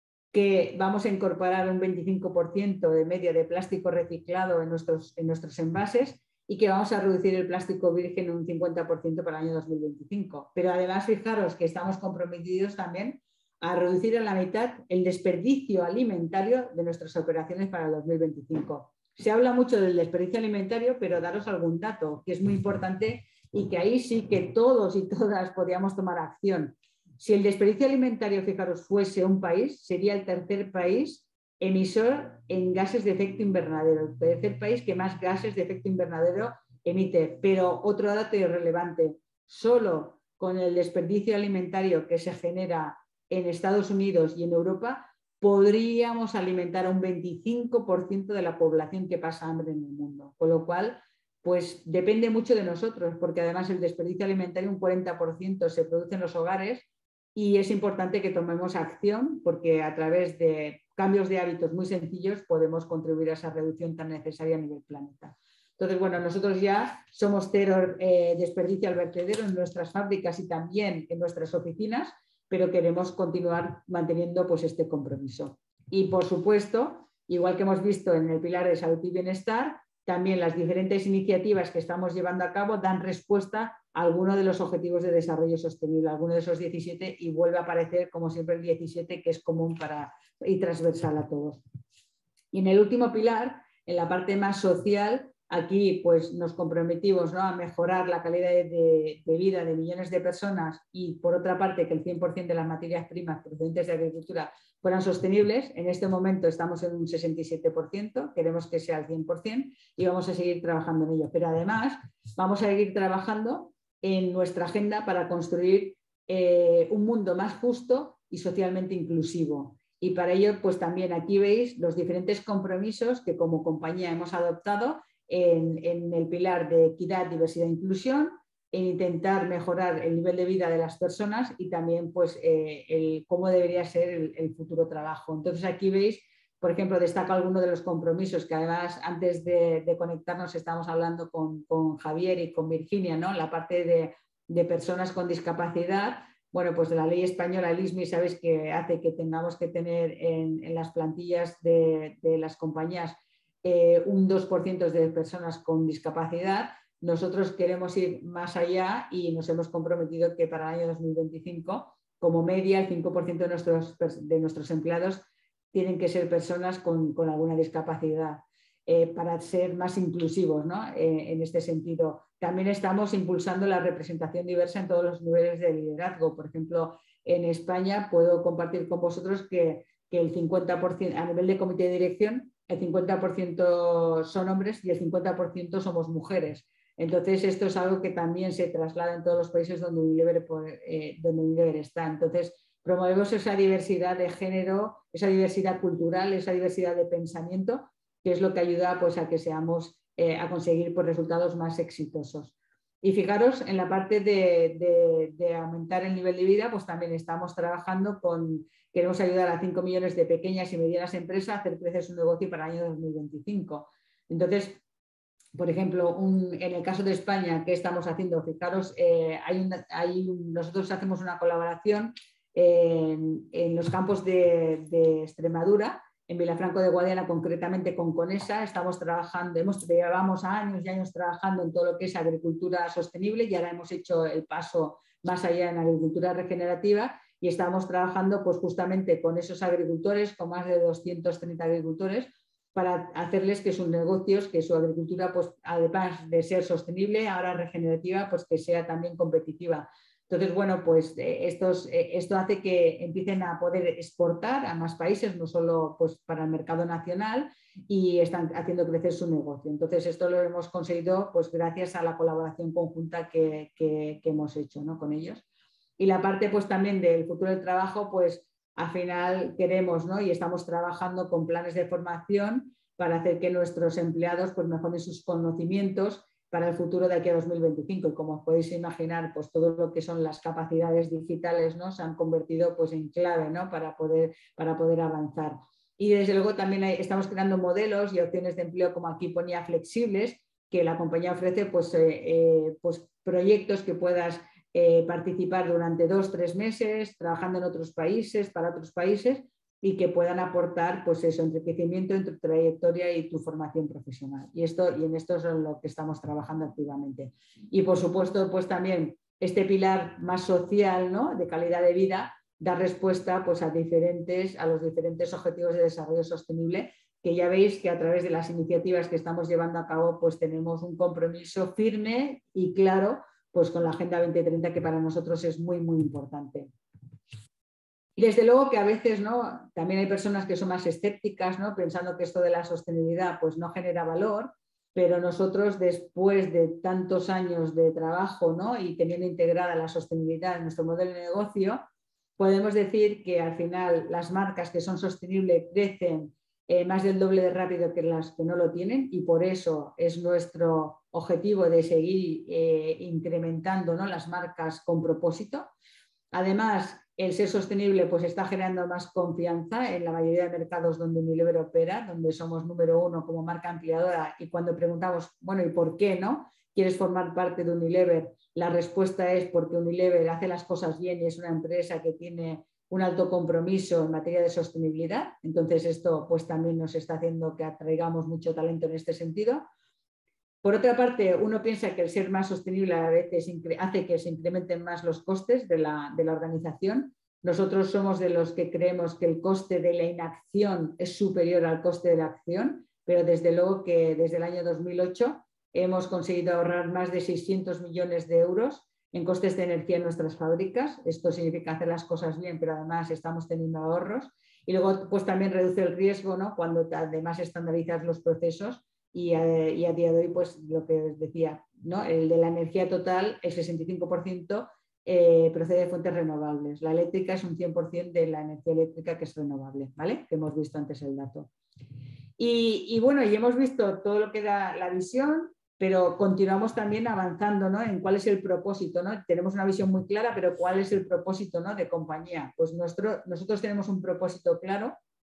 que vamos a incorporar un veinticinco por ciento de media de plástico reciclado en nuestros, en nuestros envases y que vamos a reducir el plástico virgen un cincuenta por ciento para el año dos mil veinticinco. Pero además, fijaros que estamos comprometidos también a reducir a la mitad el desperdicio alimentario de nuestras operaciones para el dos mil veinticinco. Se habla mucho del desperdicio alimentario, pero daros algún dato que es muy importante y que ahí sí que todos y todas podríamos tomar acción. Si el desperdicio alimentario, fijaros, fuese un país, sería el tercer país emisor en gases de efecto invernadero, el tercer país que más gases de efecto invernadero emite. Pero otro dato irrelevante, solo con el desperdicio alimentario que se genera en Estados Unidos y en Europa, podríamos alimentar a un veinticinco por ciento de la población que pasa hambre en el mundo. Con lo cual, pues depende mucho de nosotros, porque además el desperdicio alimentario, un cuarenta por ciento se produce en los hogares y es importante que tomemos acción porque a través de cambios de hábitos muy sencillos podemos contribuir a esa reducción tan necesaria a nivel planeta. Entonces, bueno, nosotros ya somos cero eh, desperdicio al vertedero en nuestras fábricas y también en nuestras oficinas, pero queremos continuar manteniendo pues, este compromiso. Y, por supuesto, igual que hemos visto en el pilar de salud y bienestar, también las diferentes iniciativas que estamos llevando a cabo dan respuesta a alguno de los objetivos de desarrollo sostenible, alguno de esos diecisiete, y vuelve a aparecer, como siempre, el diecisiete, que es común para, y transversal a todos. Y en el último pilar, en la parte más social, aquí pues, nos comprometimos, ¿no?, a mejorar la calidad de, de, de vida de millones de personas y, por otra parte, que el cien por ciento de las materias primas procedentes de agricultura fueran sostenibles. En este momento estamos en un sesenta y siete por ciento, queremos que sea el cien por ciento y vamos a seguir trabajando en ello. Pero además vamos a seguir trabajando en nuestra agenda para construir eh, un mundo más justo y socialmente inclusivo. Y para ello, pues también aquí veis los diferentes compromisos que como compañía hemos adoptado en, en el pilar de equidad, diversidad e inclusión, en intentar mejorar el nivel de vida de las personas y también pues, eh, el, cómo debería ser el, el futuro trabajo. Entonces aquí veis, por ejemplo, destaco algunos de los compromisos que además antes de, de conectarnos estamos hablando con, con Javier y con Virginia, ¿no?, la parte de, de personas con discapacidad. Bueno, pues de la ley española, el I S M I, sabéis que hace que tengamos que tener en, en las plantillas de, de las compañías eh, un dos por ciento de personas con discapacidad. Nosotros queremos ir más allá y nos hemos comprometido que para el año dos mil veinticinco, como media, el cinco por ciento de nuestros, de nuestros empleados tienen que ser personas con, con alguna discapacidad. Eh, para ser más inclusivos, ¿no?, eh, en este sentido. También estamos impulsando la representación diversa en todos los niveles de liderazgo. Por ejemplo, en España puedo compartir con vosotros que, que el cincuenta por ciento, a nivel de comité de dirección, el cincuenta por ciento son hombres y el cincuenta por ciento somos mujeres. Entonces, esto es algo que también se traslada en todos los países donde Unilever, eh, donde Unilever está. Entonces, promovemos esa diversidad de género, esa diversidad cultural, esa diversidad de pensamiento, que es lo que ayuda pues, a que seamos, eh, a conseguir pues, resultados más exitosos. Y fijaros, en la parte de, de, de aumentar el nivel de vida, pues también estamos trabajando con, queremos ayudar a cinco millones de pequeñas y medianas empresas a hacer crecer su negocio para el año dos mil veinticinco. Entonces, por ejemplo, un, en el caso de España, ¿qué estamos haciendo? Fijaros, eh, hay una, hay un, nosotros hacemos una colaboración en, en los campos de, de Extremadura, en Vilafranco de Guadiana, concretamente con Conesa. Estamos trabajando, hemos, llevamos años y años trabajando en todo lo que es agricultura sostenible y ahora hemos hecho el paso más allá en agricultura regenerativa y estamos trabajando pues, justamente con esos agricultores, con más de doscientos treinta agricultores, para hacerles que sus negocios, que su agricultura, pues, además de ser sostenible, ahora regenerativa, pues que sea también competitiva. Entonces, bueno, pues eh, estos, eh, esto hace que empiecen a poder exportar a más países, no solo pues, para el mercado nacional, y están haciendo crecer su negocio. Entonces, esto lo hemos conseguido pues, gracias a la colaboración conjunta que, que, que hemos hecho, ¿no?, con ellos. Y la parte pues, también del futuro del trabajo, pues al final queremos, ¿no?, y estamos trabajando con planes de formación para hacer que nuestros empleados pues, mejoren sus conocimientos para el futuro de aquí a dos mil veinticinco. Y como os podéis imaginar, pues todo lo que son las capacidades digitales, ¿no?, se han convertido pues, en clave, ¿no?, para, poder, para poder avanzar. Y desde luego también hay, estamos creando modelos y opciones de empleo, como aquí ponía, flexibles, que la compañía ofrece pues, eh, eh, pues, proyectos que puedas eh, participar durante dos, tres meses, trabajando en otros países, para otros países, y que puedan aportar pues eso, enriquecimiento en tu trayectoria y tu formación profesional. Y, esto, y en esto es lo que estamos trabajando activamente. Y por supuesto, pues también este pilar más social, ¿no?, de calidad de vida, da respuesta pues, a, diferentes, a los diferentes objetivos de desarrollo sostenible, que ya veis que a través de las iniciativas que estamos llevando a cabo, pues tenemos un compromiso firme y claro pues, con la Agenda veinte treinta, que para nosotros es muy, muy importante. Y desde luego que a veces, ¿no?, también hay personas que son más escépticas, ¿no?, pensando que esto de la sostenibilidad pues, no genera valor, pero nosotros después de tantos años de trabajo, ¿no? Y teniendo integrada la sostenibilidad en nuestro modelo de negocio, podemos decir que al final las marcas que son sostenibles crecen eh, más del doble de rápido que las que no lo tienen, y por eso es nuestro objetivo de seguir eh, incrementando, ¿no?, las marcas con propósito. Además, el ser sostenible pues, está generando más confianza en la mayoría de mercados donde Unilever opera, donde somos número uno como marca ampliadora, y cuando preguntamos, bueno, ¿y por qué no quieres formar parte de Unilever? La respuesta es porque Unilever hace las cosas bien y es una empresa que tiene un alto compromiso en materia de sostenibilidad. Entonces esto pues, también nos está haciendo que atraigamos mucho talento en este sentido. Por otra parte, uno piensa que el ser más sostenible a veces hace que se incrementen más los costes de la, de la organización. Nosotros somos de los que creemos que el coste de la inacción es superior al coste de la acción, pero desde luego que desde el año dos mil ocho hemos conseguido ahorrar más de seiscientos millones de euros en costes de energía en nuestras fábricas. Esto significa hacer las cosas bien, pero además estamos teniendo ahorros. Y luego pues, también reduce el riesgo, ¿no?, cuando además estandarizas los procesos. Y a, y a día de hoy, pues lo que os decía, ¿no?, el de la energía total, el sesenta y cinco por ciento eh, procede de fuentes renovables. La eléctrica es un cien por ciento de la energía eléctrica que es renovable, ¿vale? Que hemos visto antes el dato. Y, y bueno, y hemos visto todo lo que da la visión, pero continuamos también avanzando, ¿no?, en cuál es el propósito, ¿no? Tenemos una visión muy clara, pero ¿cuál es el propósito, ¿no?, de compañía? Pues nuestro, nosotros tenemos un propósito claro,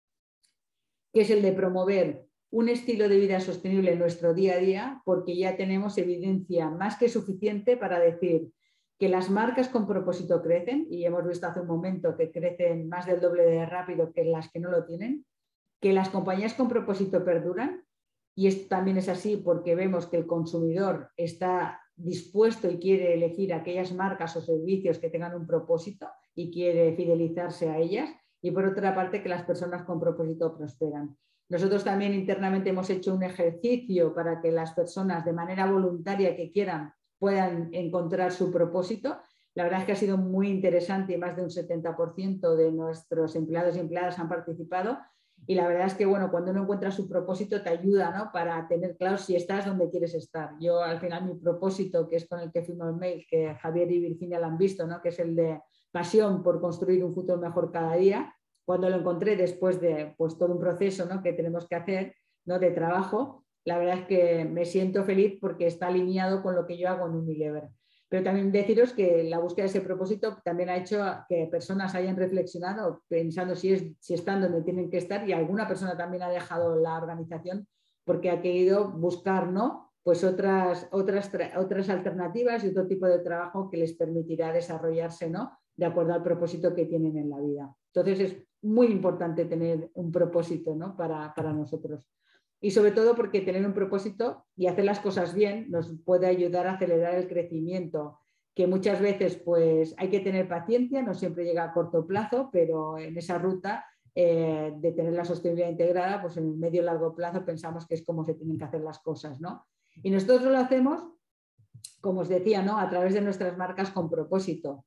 que es el de promover un estilo de vida sostenible en nuestro día a día, porque ya tenemos evidencia más que suficiente para decir que las marcas con propósito crecen, y hemos visto hace un momento que crecen más del doble de rápido que las que no lo tienen, que las compañías con propósito perduran, y esto también es así porque vemos que el consumidor está dispuesto y quiere elegir aquellas marcas o servicios que tengan un propósito y quiere fidelizarse a ellas, y por otra parte que las personas con propósito prosperan. Nosotros también internamente hemos hecho un ejercicio para que las personas de manera voluntaria que quieran puedan encontrar su propósito. La verdad es que ha sido muy interesante y más de un setenta por ciento de nuestros empleados y empleadas han participado. Y la verdad es que bueno, cuando uno encuentra su propósito te ayuda, ¿no?, para tener claro si estás donde quieres estar. Yo al final mi propósito, que es con el que firmo el mail, que Javier y Virginia lo han visto, ¿no?, que es el de pasión por construir un futuro mejor cada día. Cuando lo encontré después de pues, todo un proceso, ¿no?, que tenemos que hacer, ¿no?, de trabajo, la verdad es que me siento feliz porque está alineado con lo que yo hago en Unilever. Pero también deciros que la búsqueda de ese propósito también ha hecho que personas hayan reflexionado pensando si, es, si están donde tienen que estar, y alguna persona también ha dejado la organización porque ha querido buscar, ¿no?, pues otras, otras, otras alternativas y otro tipo de trabajo que les permitirá desarrollarse, ¿no?, de acuerdo al propósito que tienen en la vida. Entonces es muy importante tener un propósito, ¿no?, para, para nosotros. Y sobre todo porque tener un propósito y hacer las cosas bien nos puede ayudar a acelerar el crecimiento, que muchas veces pues, hay que tener paciencia, no siempre llega a corto plazo, pero en esa ruta eh, de tener la sostenibilidad integrada, pues en el medio y largo plazo pensamos que es como se tienen que hacer las cosas, ¿no? Y nosotros lo hacemos, como os decía, ¿no?, a través de nuestras marcas con propósito.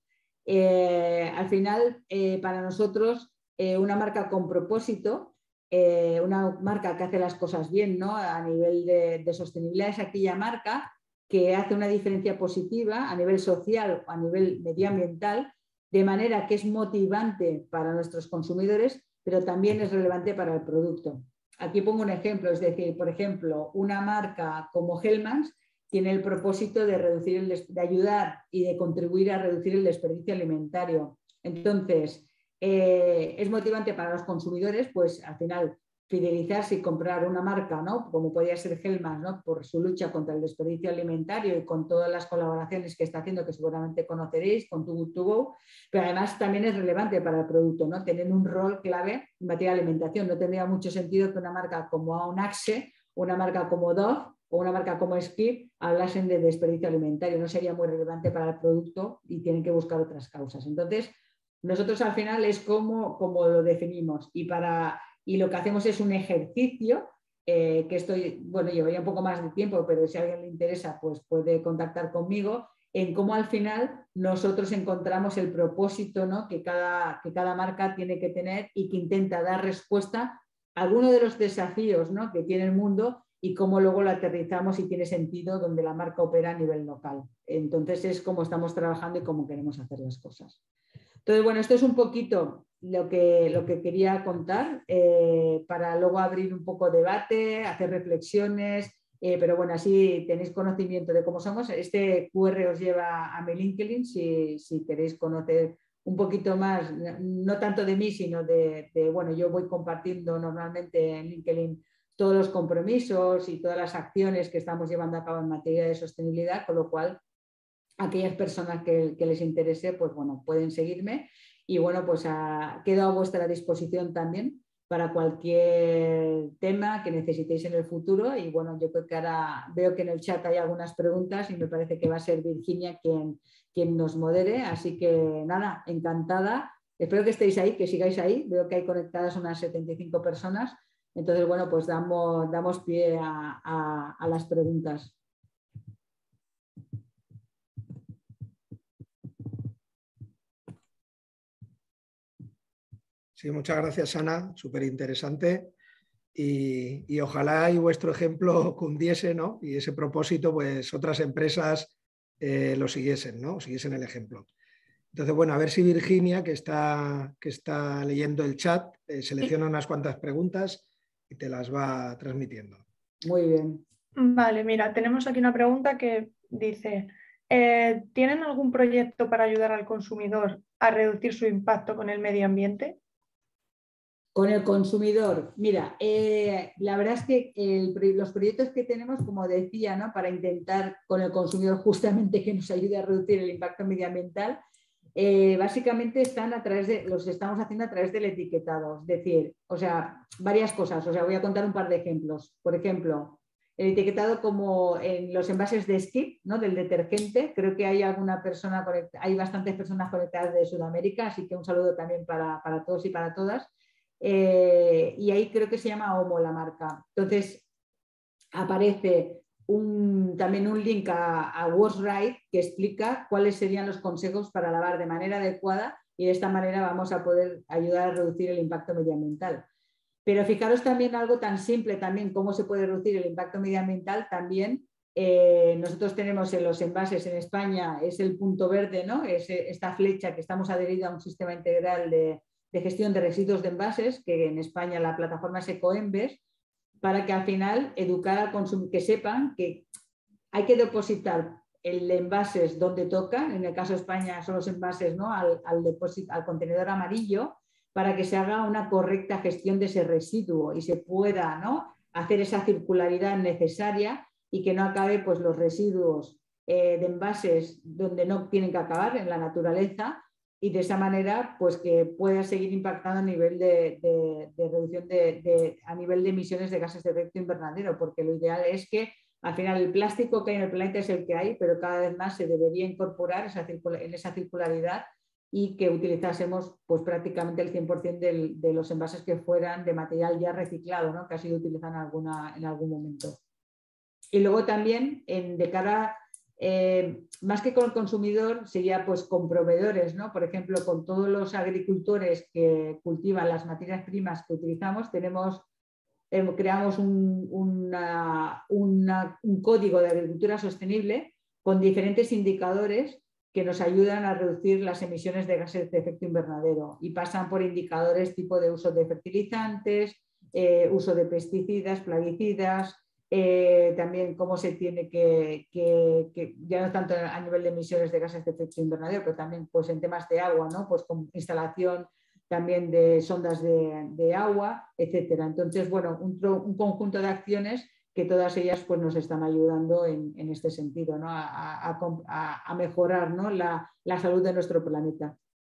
Eh, al final, eh, para nosotros, eh, una marca con propósito, eh, una marca que hace las cosas bien, ¿no?, a nivel de, de sostenibilidad, es aquella marca que hace una diferencia positiva a nivel social o a nivel medioambiental, de manera que es motivante para nuestros consumidores, pero también es relevante para el producto. Aquí pongo un ejemplo, es decir, por ejemplo, una marca como Hellmann's tiene el propósito de, reducir el, de ayudar y de contribuir a reducir el desperdicio alimentario. Entonces, eh, es motivante para los consumidores, pues al final fidelizarse y comprar una marca, ¿no?, como podría ser Hellmann's, ¿no?, por su lucha contra el desperdicio alimentario y con todas las colaboraciones que está haciendo, que seguramente conoceréis, con Too Good To Go, pero además también es relevante para el producto, ¿no?, tener un rol clave en materia de alimentación. No tendría mucho sentido que una marca como Axe, una marca como Dove o una marca como Skip hablasen de desperdicio alimentario. No sería muy relevante para el producto y tienen que buscar otras causas. Entonces, nosotros al final es como, como lo definimos, y, para, y lo que hacemos es un ejercicio eh, que estoy, bueno, llevaría un poco más de tiempo, pero si a alguien le interesa, pues puede contactar conmigo, en cómo al final nosotros encontramos el propósito, ¿no?, que cada, que cada marca tiene que tener y que intenta dar respuesta a alguno de los desafíos, ¿no?, que tiene el mundo, y cómo luego lo aterrizamos y tiene sentido donde la marca opera a nivel local. Entonces es como estamos trabajando y cómo queremos hacer las cosas. Entonces, bueno, esto es un poquito lo que, lo que quería contar eh, para luego abrir un poco debate, hacer reflexiones, eh, pero bueno, así tenéis conocimiento de cómo somos. Este cu erre os lleva a mi LinkedIn si, si queréis conocer un poquito más, no tanto de mí, sino de, de, bueno, yo voy compartiendo normalmente en LinkedIn todos los compromisos y todas las acciones que estamos llevando a cabo en materia de sostenibilidad, con lo cual aquellas personas que, que les interese, pues bueno, pueden seguirme y bueno, pues a, quedo a vuestra disposición también para cualquier tema que necesitéis en el futuro y bueno, yo creo que ahora veo que en el chat hay algunas preguntas y me parece que va a ser Virginia quien, quien nos modere, así que nada, encantada, espero que estéis ahí, que sigáis ahí, veo que hay conectadas unas setenta y cinco personas, entonces bueno, pues damos, damos pie a, a, a las preguntas. Sí, muchas gracias, Ana, súper interesante y, y ojalá y vuestro ejemplo cundiese, ¿no? Y ese propósito, pues otras empresas eh, lo siguiesen, ¿no? Siguiesen el ejemplo. Entonces, bueno, a ver si Virginia, que está, que está leyendo el chat, eh, selecciona unas cuantas preguntas y te las va transmitiendo. Muy bien. Vale, mira, tenemos aquí una pregunta que dice, eh, ¿tienen algún proyecto para ayudar al consumidor a reducir su impacto con el medio ambiente? Con el consumidor, mira, eh, la verdad es que el, los proyectos que tenemos, como decía, ¿no? Para intentar con el consumidor justamente que nos ayude a reducir el impacto medioambiental, eh, básicamente están a través de, los estamos haciendo a través del etiquetado, es decir, o sea, varias cosas, o sea, voy a contar un par de ejemplos. Por ejemplo, el etiquetado como en los envases de Skip, ¿no? Del detergente, creo que hay alguna persona, hay bastantes personas conectadas de Sudamérica, así que un saludo también para, para todos y para todas. Eh, y ahí creo que se llama Omo la marca. Entonces aparece un, también un link a, a Wash Right que explica cuáles serían los consejos para lavar de manera adecuada y de esta manera vamos a poder ayudar a reducir el impacto medioambiental. Pero fijaros también algo tan simple también cómo se puede reducir el impacto medioambiental también. Eh, nosotros tenemos en los envases en España, es el punto verde, ¿no? Es esta flecha que estamos adheridos a un sistema integral de de gestión de residuos de envases, que en España la plataforma es Ecoembes, para que al final educar al consumidor, que sepan que hay que depositar el envases donde toca, en el caso de España son los envases, ¿no? al, al, deposit, al contenedor amarillo, para que se haga una correcta gestión de ese residuo y se pueda, ¿no? hacer esa circularidad necesaria y que no acabe pues, los residuos eh, de envases donde no tienen que acabar, en la naturaleza, y de esa manera pues que pueda seguir impactando a nivel de, de, de reducción de, de, a nivel de emisiones de gases de efecto invernadero, porque lo ideal es que al final el plástico que hay en el planeta es el que hay, pero cada vez más se debería incorporar esa en esa circularidad y que utilizásemos pues prácticamente el cien por ciento del, de los envases que fueran de material ya reciclado, ¿no? que ha sido utilizado en, alguna, en algún momento. Y luego también en, de cara Eh, más que con el consumidor sería pues con proveedores, ¿no? Por ejemplo, con todos los agricultores que cultivan las materias primas que utilizamos, tenemos, eh, creamos un, una, una, un código de agricultura sostenible con diferentes indicadores que nos ayudan a reducir las emisiones de gases de efecto invernadero y pasan por indicadores tipo de uso de fertilizantes, eh, uso de pesticidas, plaguicidas, Eh, también cómo se tiene que, que, que, ya no tanto a nivel de emisiones de gases de efecto invernadero, pero también pues, en temas de agua, ¿no? Pues con instalación también de sondas de, de agua, etcétera. Entonces, bueno, un, un conjunto de acciones que todas ellas pues, nos están ayudando en, en este sentido, ¿no? a, a, a mejorar, ¿no? la, la salud de nuestro planeta.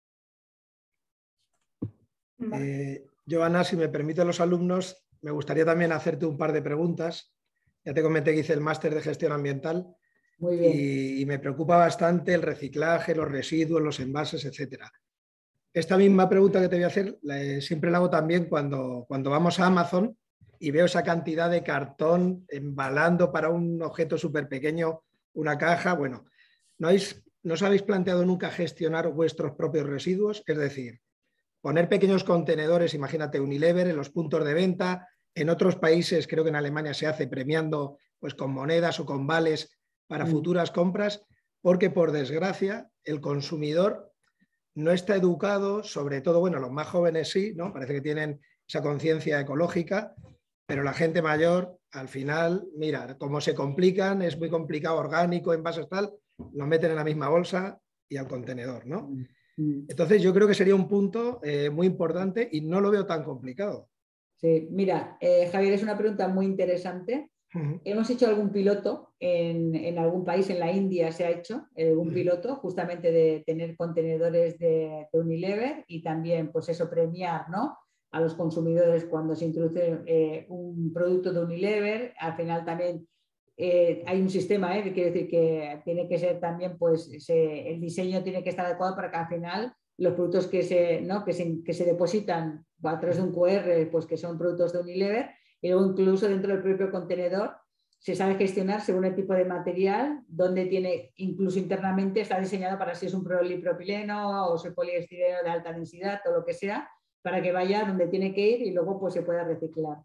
Eh, Joana, si me permiten los alumnos, me gustaría también hacerte un par de preguntas. Ya te comenté que hice el máster de gestión ambiental. Muy bien. Y, y me preocupa bastante el reciclaje, los residuos, los envases, etcétera. Esta misma pregunta que te voy a hacer la, siempre la hago también cuando, cuando vamos a Amazon y veo esa cantidad de cartón embalando para un objeto súper pequeño, una caja. Bueno, ¿no, habéis, ¿no os habéis planteado nunca gestionar vuestros propios residuos? Es decir, poner pequeños contenedores, imagínate Unilever, en los puntos de venta, En otros países, creo que en Alemania se hace premiando pues, con monedas o con vales para mm. futuras compras, porque por desgracia el consumidor no está educado, sobre todo, bueno, los más jóvenes sí, ¿no? Parece que tienen esa conciencia ecológica, pero la gente mayor, al final, mira, como se complican, es muy complicado, orgánico, envases tal, lo meten en la misma bolsa y al contenedor, ¿no? Entonces yo creo que sería un punto eh, muy importante y no lo veo tan complicado. Sí, mira, eh, Javier, es una pregunta muy interesante. Uh-huh. Hemos hecho algún piloto en, en algún país, en la India se ha hecho algún uh-huh. piloto justamente de tener contenedores de, de Unilever y también pues eso, premiar, ¿no?, a los consumidores cuando se introduce eh, un producto de Unilever. Al final también eh, hay un sistema, ¿eh? Quiere decir que tiene que ser también, pues se, el diseño tiene que estar adecuado para que al final los productos que se, ¿no? que se, que se depositan a través de un cu erre, pues que son productos de Unilever, y luego incluso dentro del propio contenedor se sabe gestionar según el tipo de material, donde tiene, incluso internamente está diseñado para si es un polipropileno o si es poliestireno de alta densidad o lo que sea, para que vaya donde tiene que ir y luego pues se pueda reciclar.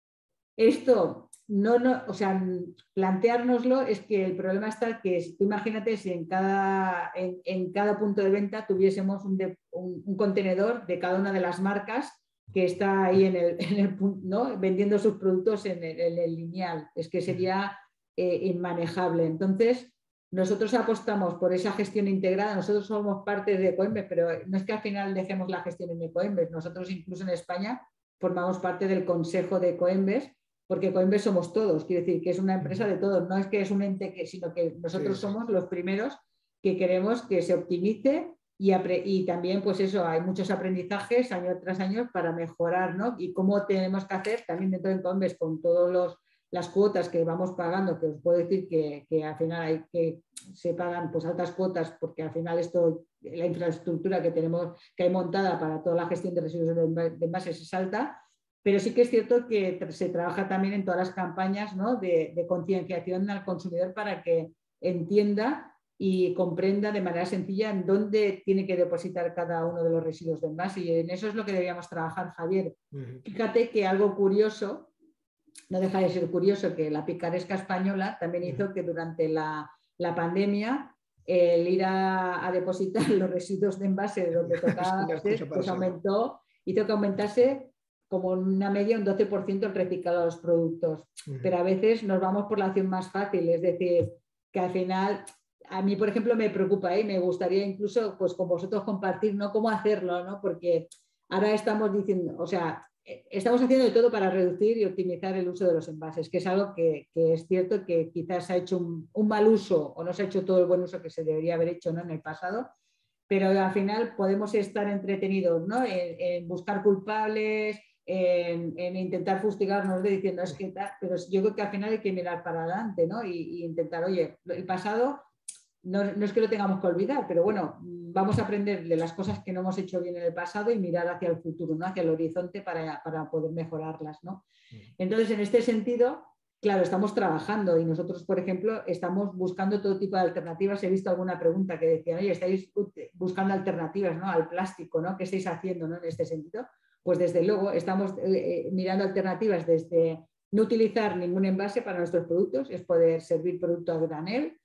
Esto, no, no, o sea, planteárnoslo es que el problema está que, tú imagínate si en cada, en, en cada punto de venta tuviésemos un, de, un, un contenedor de cada una de las marcas que está ahí en el, en el ¿no?, vendiendo sus productos en el, en el lineal. Es que sería eh, inmanejable. Entonces, nosotros apostamos por esa gestión integrada. Nosotros somos parte de Ecoembes, pero no es que al final dejemos la gestión en Ecoembes. Nosotros incluso en España formamos parte del consejo de Ecoembes, porque Ecoembes somos todos. Quiere decir que es una empresa de todos. No es que es un ente, que, sino que nosotros sí, sí. somos los primeros que queremos que se optimice. Y, y también, pues eso, hay muchos aprendizajes año tras año para mejorar, ¿no? Y cómo tenemos que hacer también dentro de Ecoembes con todas las cuotas que vamos pagando, que os puedo decir que, que al final hay que se pagan pues altas cuotas, porque al final esto, la infraestructura que tenemos, que hay montada para toda la gestión de residuos de envases es alta, pero sí que es cierto que se trabaja también en todas las campañas, ¿no?, de, de concienciación al consumidor para que entienda y comprenda de manera sencilla en dónde tiene que depositar cada uno de los residuos de envase, y en eso es lo que deberíamos trabajar, Javier. Uh-huh. Fíjate que algo curioso, no deja de ser curioso, que la picaresca española también hizo uh-huh. que durante la, la pandemia el ir a, a depositar los residuos de envase donde tocaba hacer, pues aumentó, hizo que aumentase como una media un doce por ciento el reciclado de los productos. Uh-huh. Pero a veces nos vamos por la opción más fácil, es decir, que al final... A mí, por ejemplo, me preocupa y ¿eh? me gustaría incluso pues, con vosotros compartir, ¿no?, cómo hacerlo, ¿no? Porque ahora estamos diciendo, o sea, estamos haciendo de todo para reducir y optimizar el uso de los envases, que es algo que, que es cierto que quizás se ha hecho un, un mal uso o no se ha hecho todo el buen uso que se debería haber hecho, ¿no?, en el pasado, pero al final podemos estar entretenidos, ¿no?, en, en buscar culpables, en, en intentar fustigarnos de diciendo es que tal, pero yo creo que al final hay que mirar para adelante, ¿no?, y, y intentar, oye, el pasado... No, no es que lo tengamos que olvidar, pero bueno, vamos a aprender de las cosas que no hemos hecho bien en el pasado y mirar hacia el futuro, ¿no?, hacia el horizonte para, para poder mejorarlas, ¿no? Entonces, en este sentido, claro, estamos trabajando y nosotros, por ejemplo, estamos buscando todo tipo de alternativas. He visto alguna pregunta que decían, oye, estáis buscando alternativas, ¿no?, al plástico, ¿no? ¿Qué estáis haciendo, ¿no?, en este sentido? Pues desde luego estamos eh, mirando alternativas desde no utilizar ningún envase para nuestros productos, es poder servir producto a granel.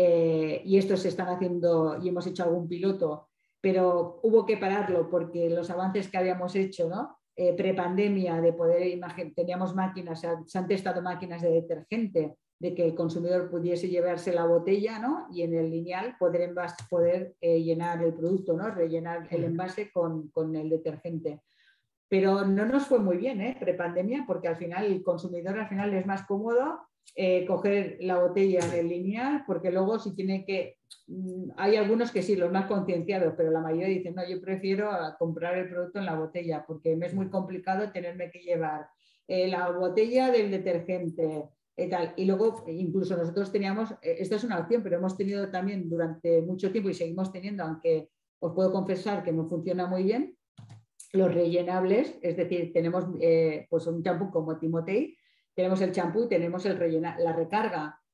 Eh, y esto se están haciendo y hemos hecho algún piloto, pero hubo que pararlo porque los avances que habíamos hecho, ¿no?, eh, prepandemia, de poder imagen, teníamos máquinas, se han, se han testado máquinas de detergente, de que el consumidor pudiese llevarse la botella, ¿no?, y en el lineal poder, envase, poder eh, llenar el producto, ¿no?, rellenar el envase con, con el detergente. Pero no nos fue muy bien, ¿eh?, prepandemia, porque al final el consumidor al final es más cómodo Eh, coger la botella en el lineal, porque luego si tiene que, hay algunos que sí, los más concienciados, pero la mayoría dicen, no, yo prefiero comprar el producto en la botella, porque me es muy complicado tenerme que llevar eh, la botella del detergente y tal. Y luego incluso nosotros teníamos, eh, esta es una opción, pero hemos tenido también durante mucho tiempo y seguimos teniendo, aunque os puedo confesar que no funciona muy bien, los rellenables, es decir, tenemos eh, pues un champú como Timotei. Tenemos el champú y tenemos el rellena, la recarga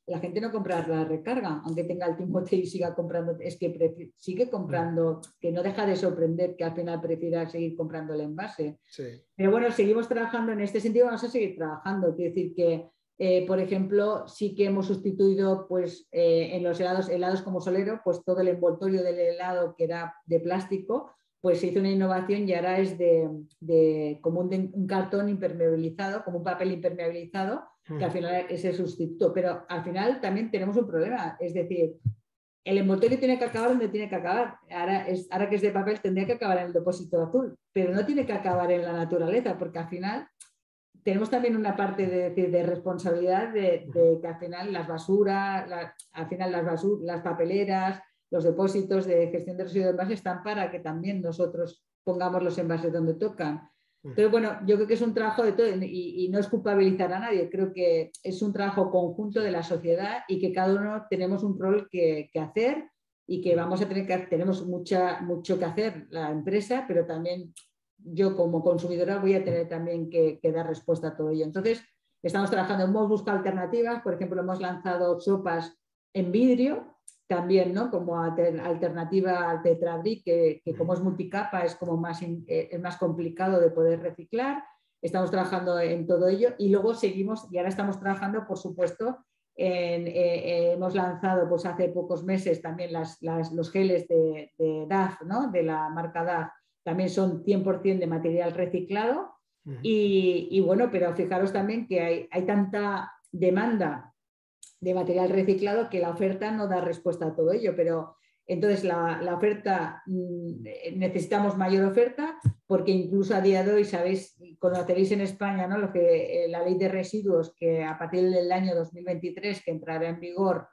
la gente no compra la recarga, aunque tenga el Timoteo y siga comprando, es que sigue comprando, que no deja de sorprender que al final prefiera seguir comprando el envase. Sí. Pero bueno, seguimos trabajando en este sentido, vamos a seguir trabajando. Quiero decir que, eh, por ejemplo, sí que hemos sustituido pues, eh, en los helados, helados como Solero, pues todo el envoltorio del helado que era de plástico, pues se hizo una innovación y ahora es de, de como un, de, un cartón impermeabilizado, como un papel impermeabilizado, que al final es el sustituto. Pero al final también tenemos un problema, es decir, el envoltorio tiene que acabar donde tiene que acabar. Ahora, es, ahora que es de papel tendría que acabar en el depósito azul, pero no tiene que acabar en la naturaleza, porque al final tenemos también una parte de, de, de responsabilidad de, de que al final las basuras, la, al final las, basur, las papeleras, los depósitos de gestión de residuos de envases están para que también nosotros pongamos los envases donde tocan. Pero bueno, yo creo que es un trabajo de todo y, y no es culpabilizar a nadie, creo que es un trabajo conjunto de la sociedad y que cada uno tenemos un rol que, que hacer y que vamos a tener que, tenemos mucha, mucho que hacer la empresa, pero también yo como consumidora voy a tener también que, que dar respuesta a todo ello. Entonces, estamos trabajando, hemos buscado alternativas, por ejemplo, hemos lanzado sopas en vidrio, también, ¿no? Como alternativa al Tetra Brik, que, que como es multicapa es como más, es más complicado de poder reciclar. Estamos trabajando en todo ello y luego seguimos, y ahora estamos trabajando, por supuesto, en, eh, hemos lanzado pues hace pocos meses también las, las, los geles de, de D A F, ¿no? De la marca D A F, también son cien por cien de material reciclado. Uh-huh. y, y bueno, pero fijaros también que hay, hay tanta demanda de material reciclado que la oferta no da respuesta a todo ello, pero entonces la, la oferta, necesitamos mayor oferta porque incluso a día de hoy, sabéis, conoceréis en España, ¿no? Lo que, la ley de residuos que a partir del año dos mil veintitrés que entrará en vigor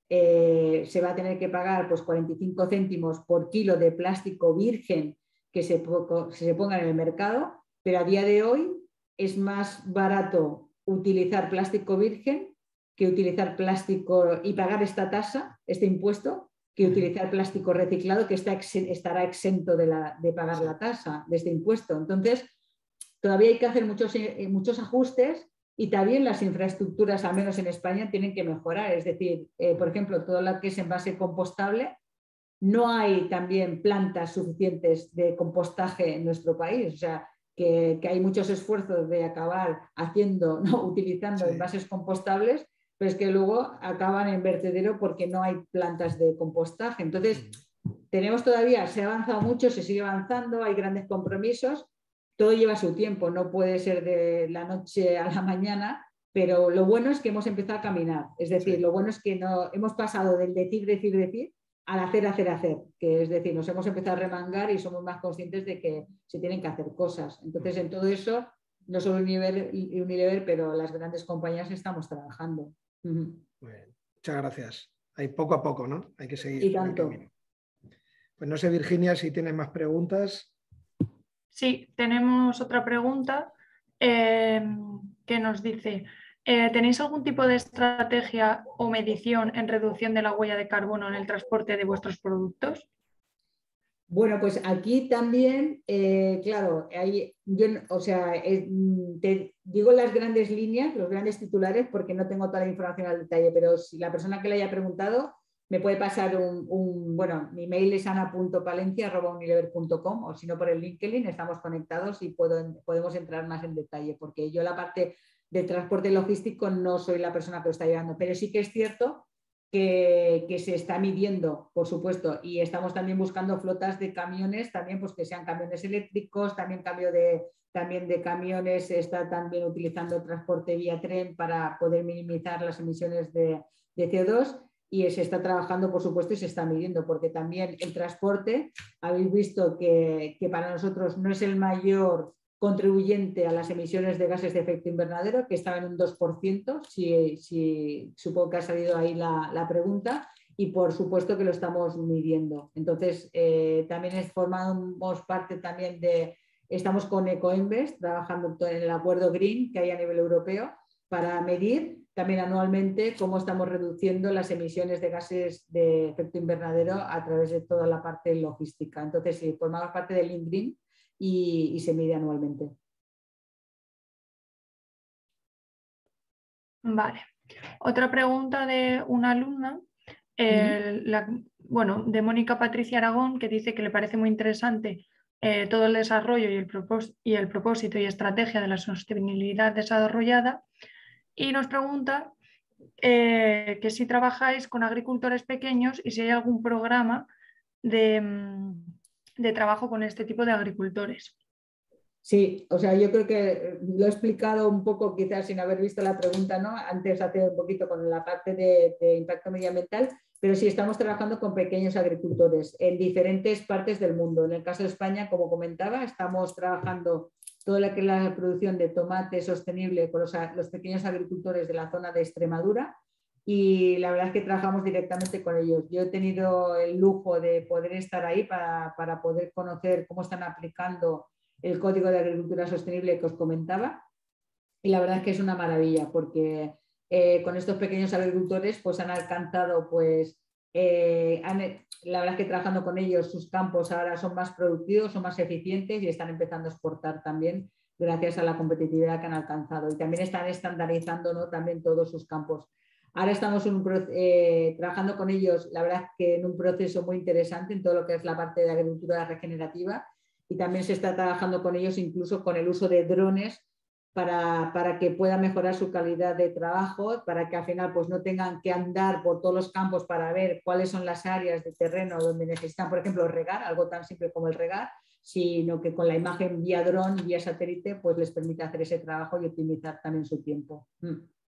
eh, se va a tener que pagar pues, cuarenta y cinco céntimos por kilo de plástico virgen que se, que se ponga en el mercado, pero a día de hoy es más barato utilizar plástico virgen que utilizar plástico y pagar esta tasa, este impuesto, que utilizar plástico reciclado que está, estará exento de, la, de pagar la tasa de este impuesto. Entonces, todavía hay que hacer muchos, muchos ajustes y también las infraestructuras, al menos en España, tienen que mejorar. Es decir, eh, por ejemplo, todo lo que es envase compostable, no hay también plantas suficientes de compostaje en nuestro país. O sea, que, que hay muchos esfuerzos de acabar haciendo, ¿no? utilizando sí. envases compostables, pero es que luego acaban en vertedero porque no hay plantas de compostaje. Entonces, tenemos todavía, se ha avanzado mucho, se sigue avanzando, hay grandes compromisos, todo lleva su tiempo, no puede ser de la noche a la mañana, pero lo bueno es que hemos empezado a caminar, es decir, sí. lo bueno es que no, hemos pasado del decir, decir, decir, al hacer, hacer, hacer, que es decir, nos hemos empezado a remangar y somos más conscientes de que se tienen que hacer cosas. Entonces, en todo eso, no solo Unilever, Unilever pero las grandes compañías estamos trabajando. Uh-huh. Bueno, muchas gracias. Hay poco a poco, ¿no? Hay que seguir. Y tanto. Pues no sé, Virginia, si tienes más preguntas. Sí, tenemos otra pregunta eh, que nos dice, eh, ¿tenéis algún tipo de estrategia o medición en reducción de la huella de carbono en el transporte de vuestros productos? Bueno, pues aquí también, eh, claro, hay, yo, o sea, eh, te digo las grandes líneas, los grandes titulares, porque no tengo toda la información al detalle, pero si la persona que le haya preguntado me puede pasar un, un bueno, mi mail es ana punto palencia arroba unilever punto com o si no por el LinkedIn, estamos conectados y puedo, podemos entrar más en detalle, porque yo la parte de transporte logístico no soy la persona que lo está llevando, pero sí que es cierto Que, que se está midiendo, por supuesto, y estamos también buscando flotas de camiones, también pues que sean camiones eléctricos, también cambio de, también de camiones, se está también utilizando el transporte vía tren para poder minimizar las emisiones de, de C O dos y se está trabajando, por supuesto, y se está midiendo, porque también el transporte, habéis visto que, que para nosotros no es el mayor contribuyente a las emisiones de gases de efecto invernadero, que estaba en un dos por ciento, si, si supongo que ha salido ahí la, la pregunta, y por supuesto que lo estamos midiendo. Entonces, eh, también formamos parte también de, estamos con Ecoembes, trabajando en el acuerdo Green que hay a nivel europeo, para medir también anualmente cómo estamos reduciendo las emisiones de gases de efecto invernadero a través de toda la parte logística. Entonces, sí, formamos parte del Link Green, Y, y se mide anualmente. Vale. Otra pregunta de una alumna, eh, la, bueno, de Mónica Patricia Aragón, que dice que le parece muy interesante eh, todo el desarrollo y el, propós y el propósito y estrategia de la sostenibilidad desarrollada, y nos pregunta eh, que si trabajáis con agricultores pequeños y si hay algún programa de, de trabajo con este tipo de agricultores. Sí, o sea, yo creo que lo he explicado un poco, quizás sin haber visto la pregunta, ¿no? Antes hace un poquito con la parte de, de impacto medioambiental, pero sí estamos trabajando con pequeños agricultores en diferentes partes del mundo. En el caso de España, como comentaba, estamos trabajando toda la que es la producción de tomate sostenible con los, los pequeños agricultores de la zona de Extremadura, y la verdad es que trabajamos directamente con ellos. Yo he tenido el lujo de poder estar ahí para, para poder conocer cómo están aplicando el Código de Agricultura Sostenible que os comentaba, y la verdad es que es una maravilla porque eh, con estos pequeños agricultores pues han alcanzado, pues eh, han, la verdad es que trabajando con ellos sus campos ahora son más productivos, son más eficientes y están empezando a exportar también gracias a la competitividad que han alcanzado, y también están estandarizando, ¿no?, también todos sus campos. Ahora estamos en un, eh, trabajando con ellos, la verdad que en un proceso muy interesante en todo lo que es la parte de agricultura regenerativa, y también se está trabajando con ellos incluso con el uso de drones para, para que pueda mejorar su calidad de trabajo, para que al final pues, no tengan que andar por todos los campos para ver cuáles son las áreas de terreno donde necesitan, por ejemplo, regar, algo tan simple como el regar, sino que con la imagen vía dron, vía satélite, pues les permite hacer ese trabajo y optimizar también su tiempo. Mm.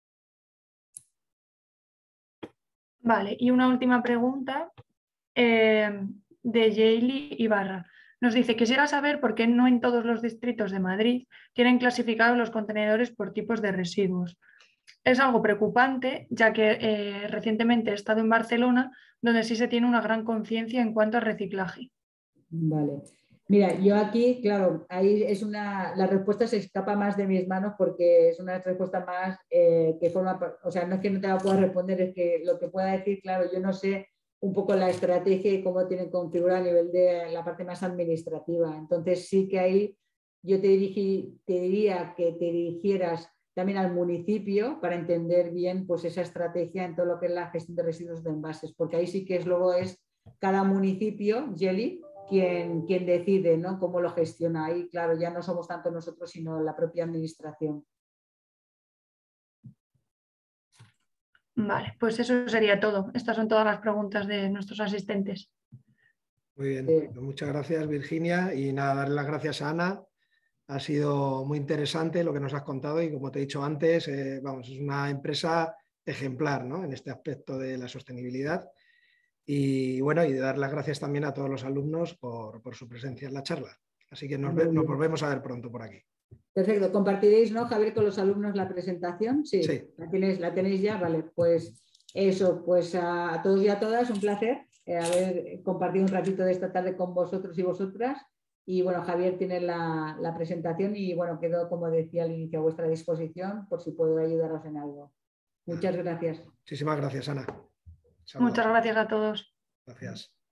Vale, y una última pregunta eh, de Yaeli Ibarra. Nos dice, quisiera saber por qué no en todos los distritos de Madrid tienen clasificados los contenedores por tipos de residuos. Es algo preocupante, ya que eh, recientemente he estado en Barcelona, donde sí se tiene una gran conciencia en cuanto a reciclaje. Vale. Mira, yo aquí, claro, ahí es una, la respuesta se escapa más de mis manos porque es una respuesta más eh, que forma, o sea, no es que no te la pueda responder, es que lo que pueda decir, claro, yo no sé un poco la estrategia y cómo tienen configurada a nivel de la parte más administrativa. Entonces sí que ahí yo te, dirigí, te diría que te dirigieras también al municipio para entender bien pues, esa estrategia en todo lo que es la gestión de residuos de envases, porque ahí sí que es, luego es cada municipio, Yeli, quien, quien decide, ¿no?, cómo lo gestiona. Ahí, claro, ya no somos tanto nosotros, sino la propia administración. Vale, pues eso sería todo. Estas son todas las preguntas de nuestros asistentes. Muy bien, sí. Pues muchas gracias, Virginia, y nada, darle las gracias a Ana. Ha sido muy interesante lo que nos has contado y, como te he dicho antes, eh, vamos, es una empresa ejemplar, ¿no?, en este aspecto de la sostenibilidad. Y bueno, y de dar las gracias también a todos los alumnos por, por su presencia en la charla. Así que nos, ve, nos volvemos a ver pronto por aquí. Perfecto. ¿Compartiréis, no, Javier, con los alumnos la presentación? Sí. sí. ¿La tenéis, la tenéis ya? Vale, pues eso, pues a, a todos y a todas, un placer eh, haber compartido un ratito de esta tarde con vosotros y vosotras. Y bueno, Javier tiene la, la presentación y bueno, quedo, como decía al inicio, a vuestra disposición por si puedo ayudaros en algo. Muchas gracias. Muchísimas gracias, Ana. Saludos. Muchas gracias a todos. Gracias.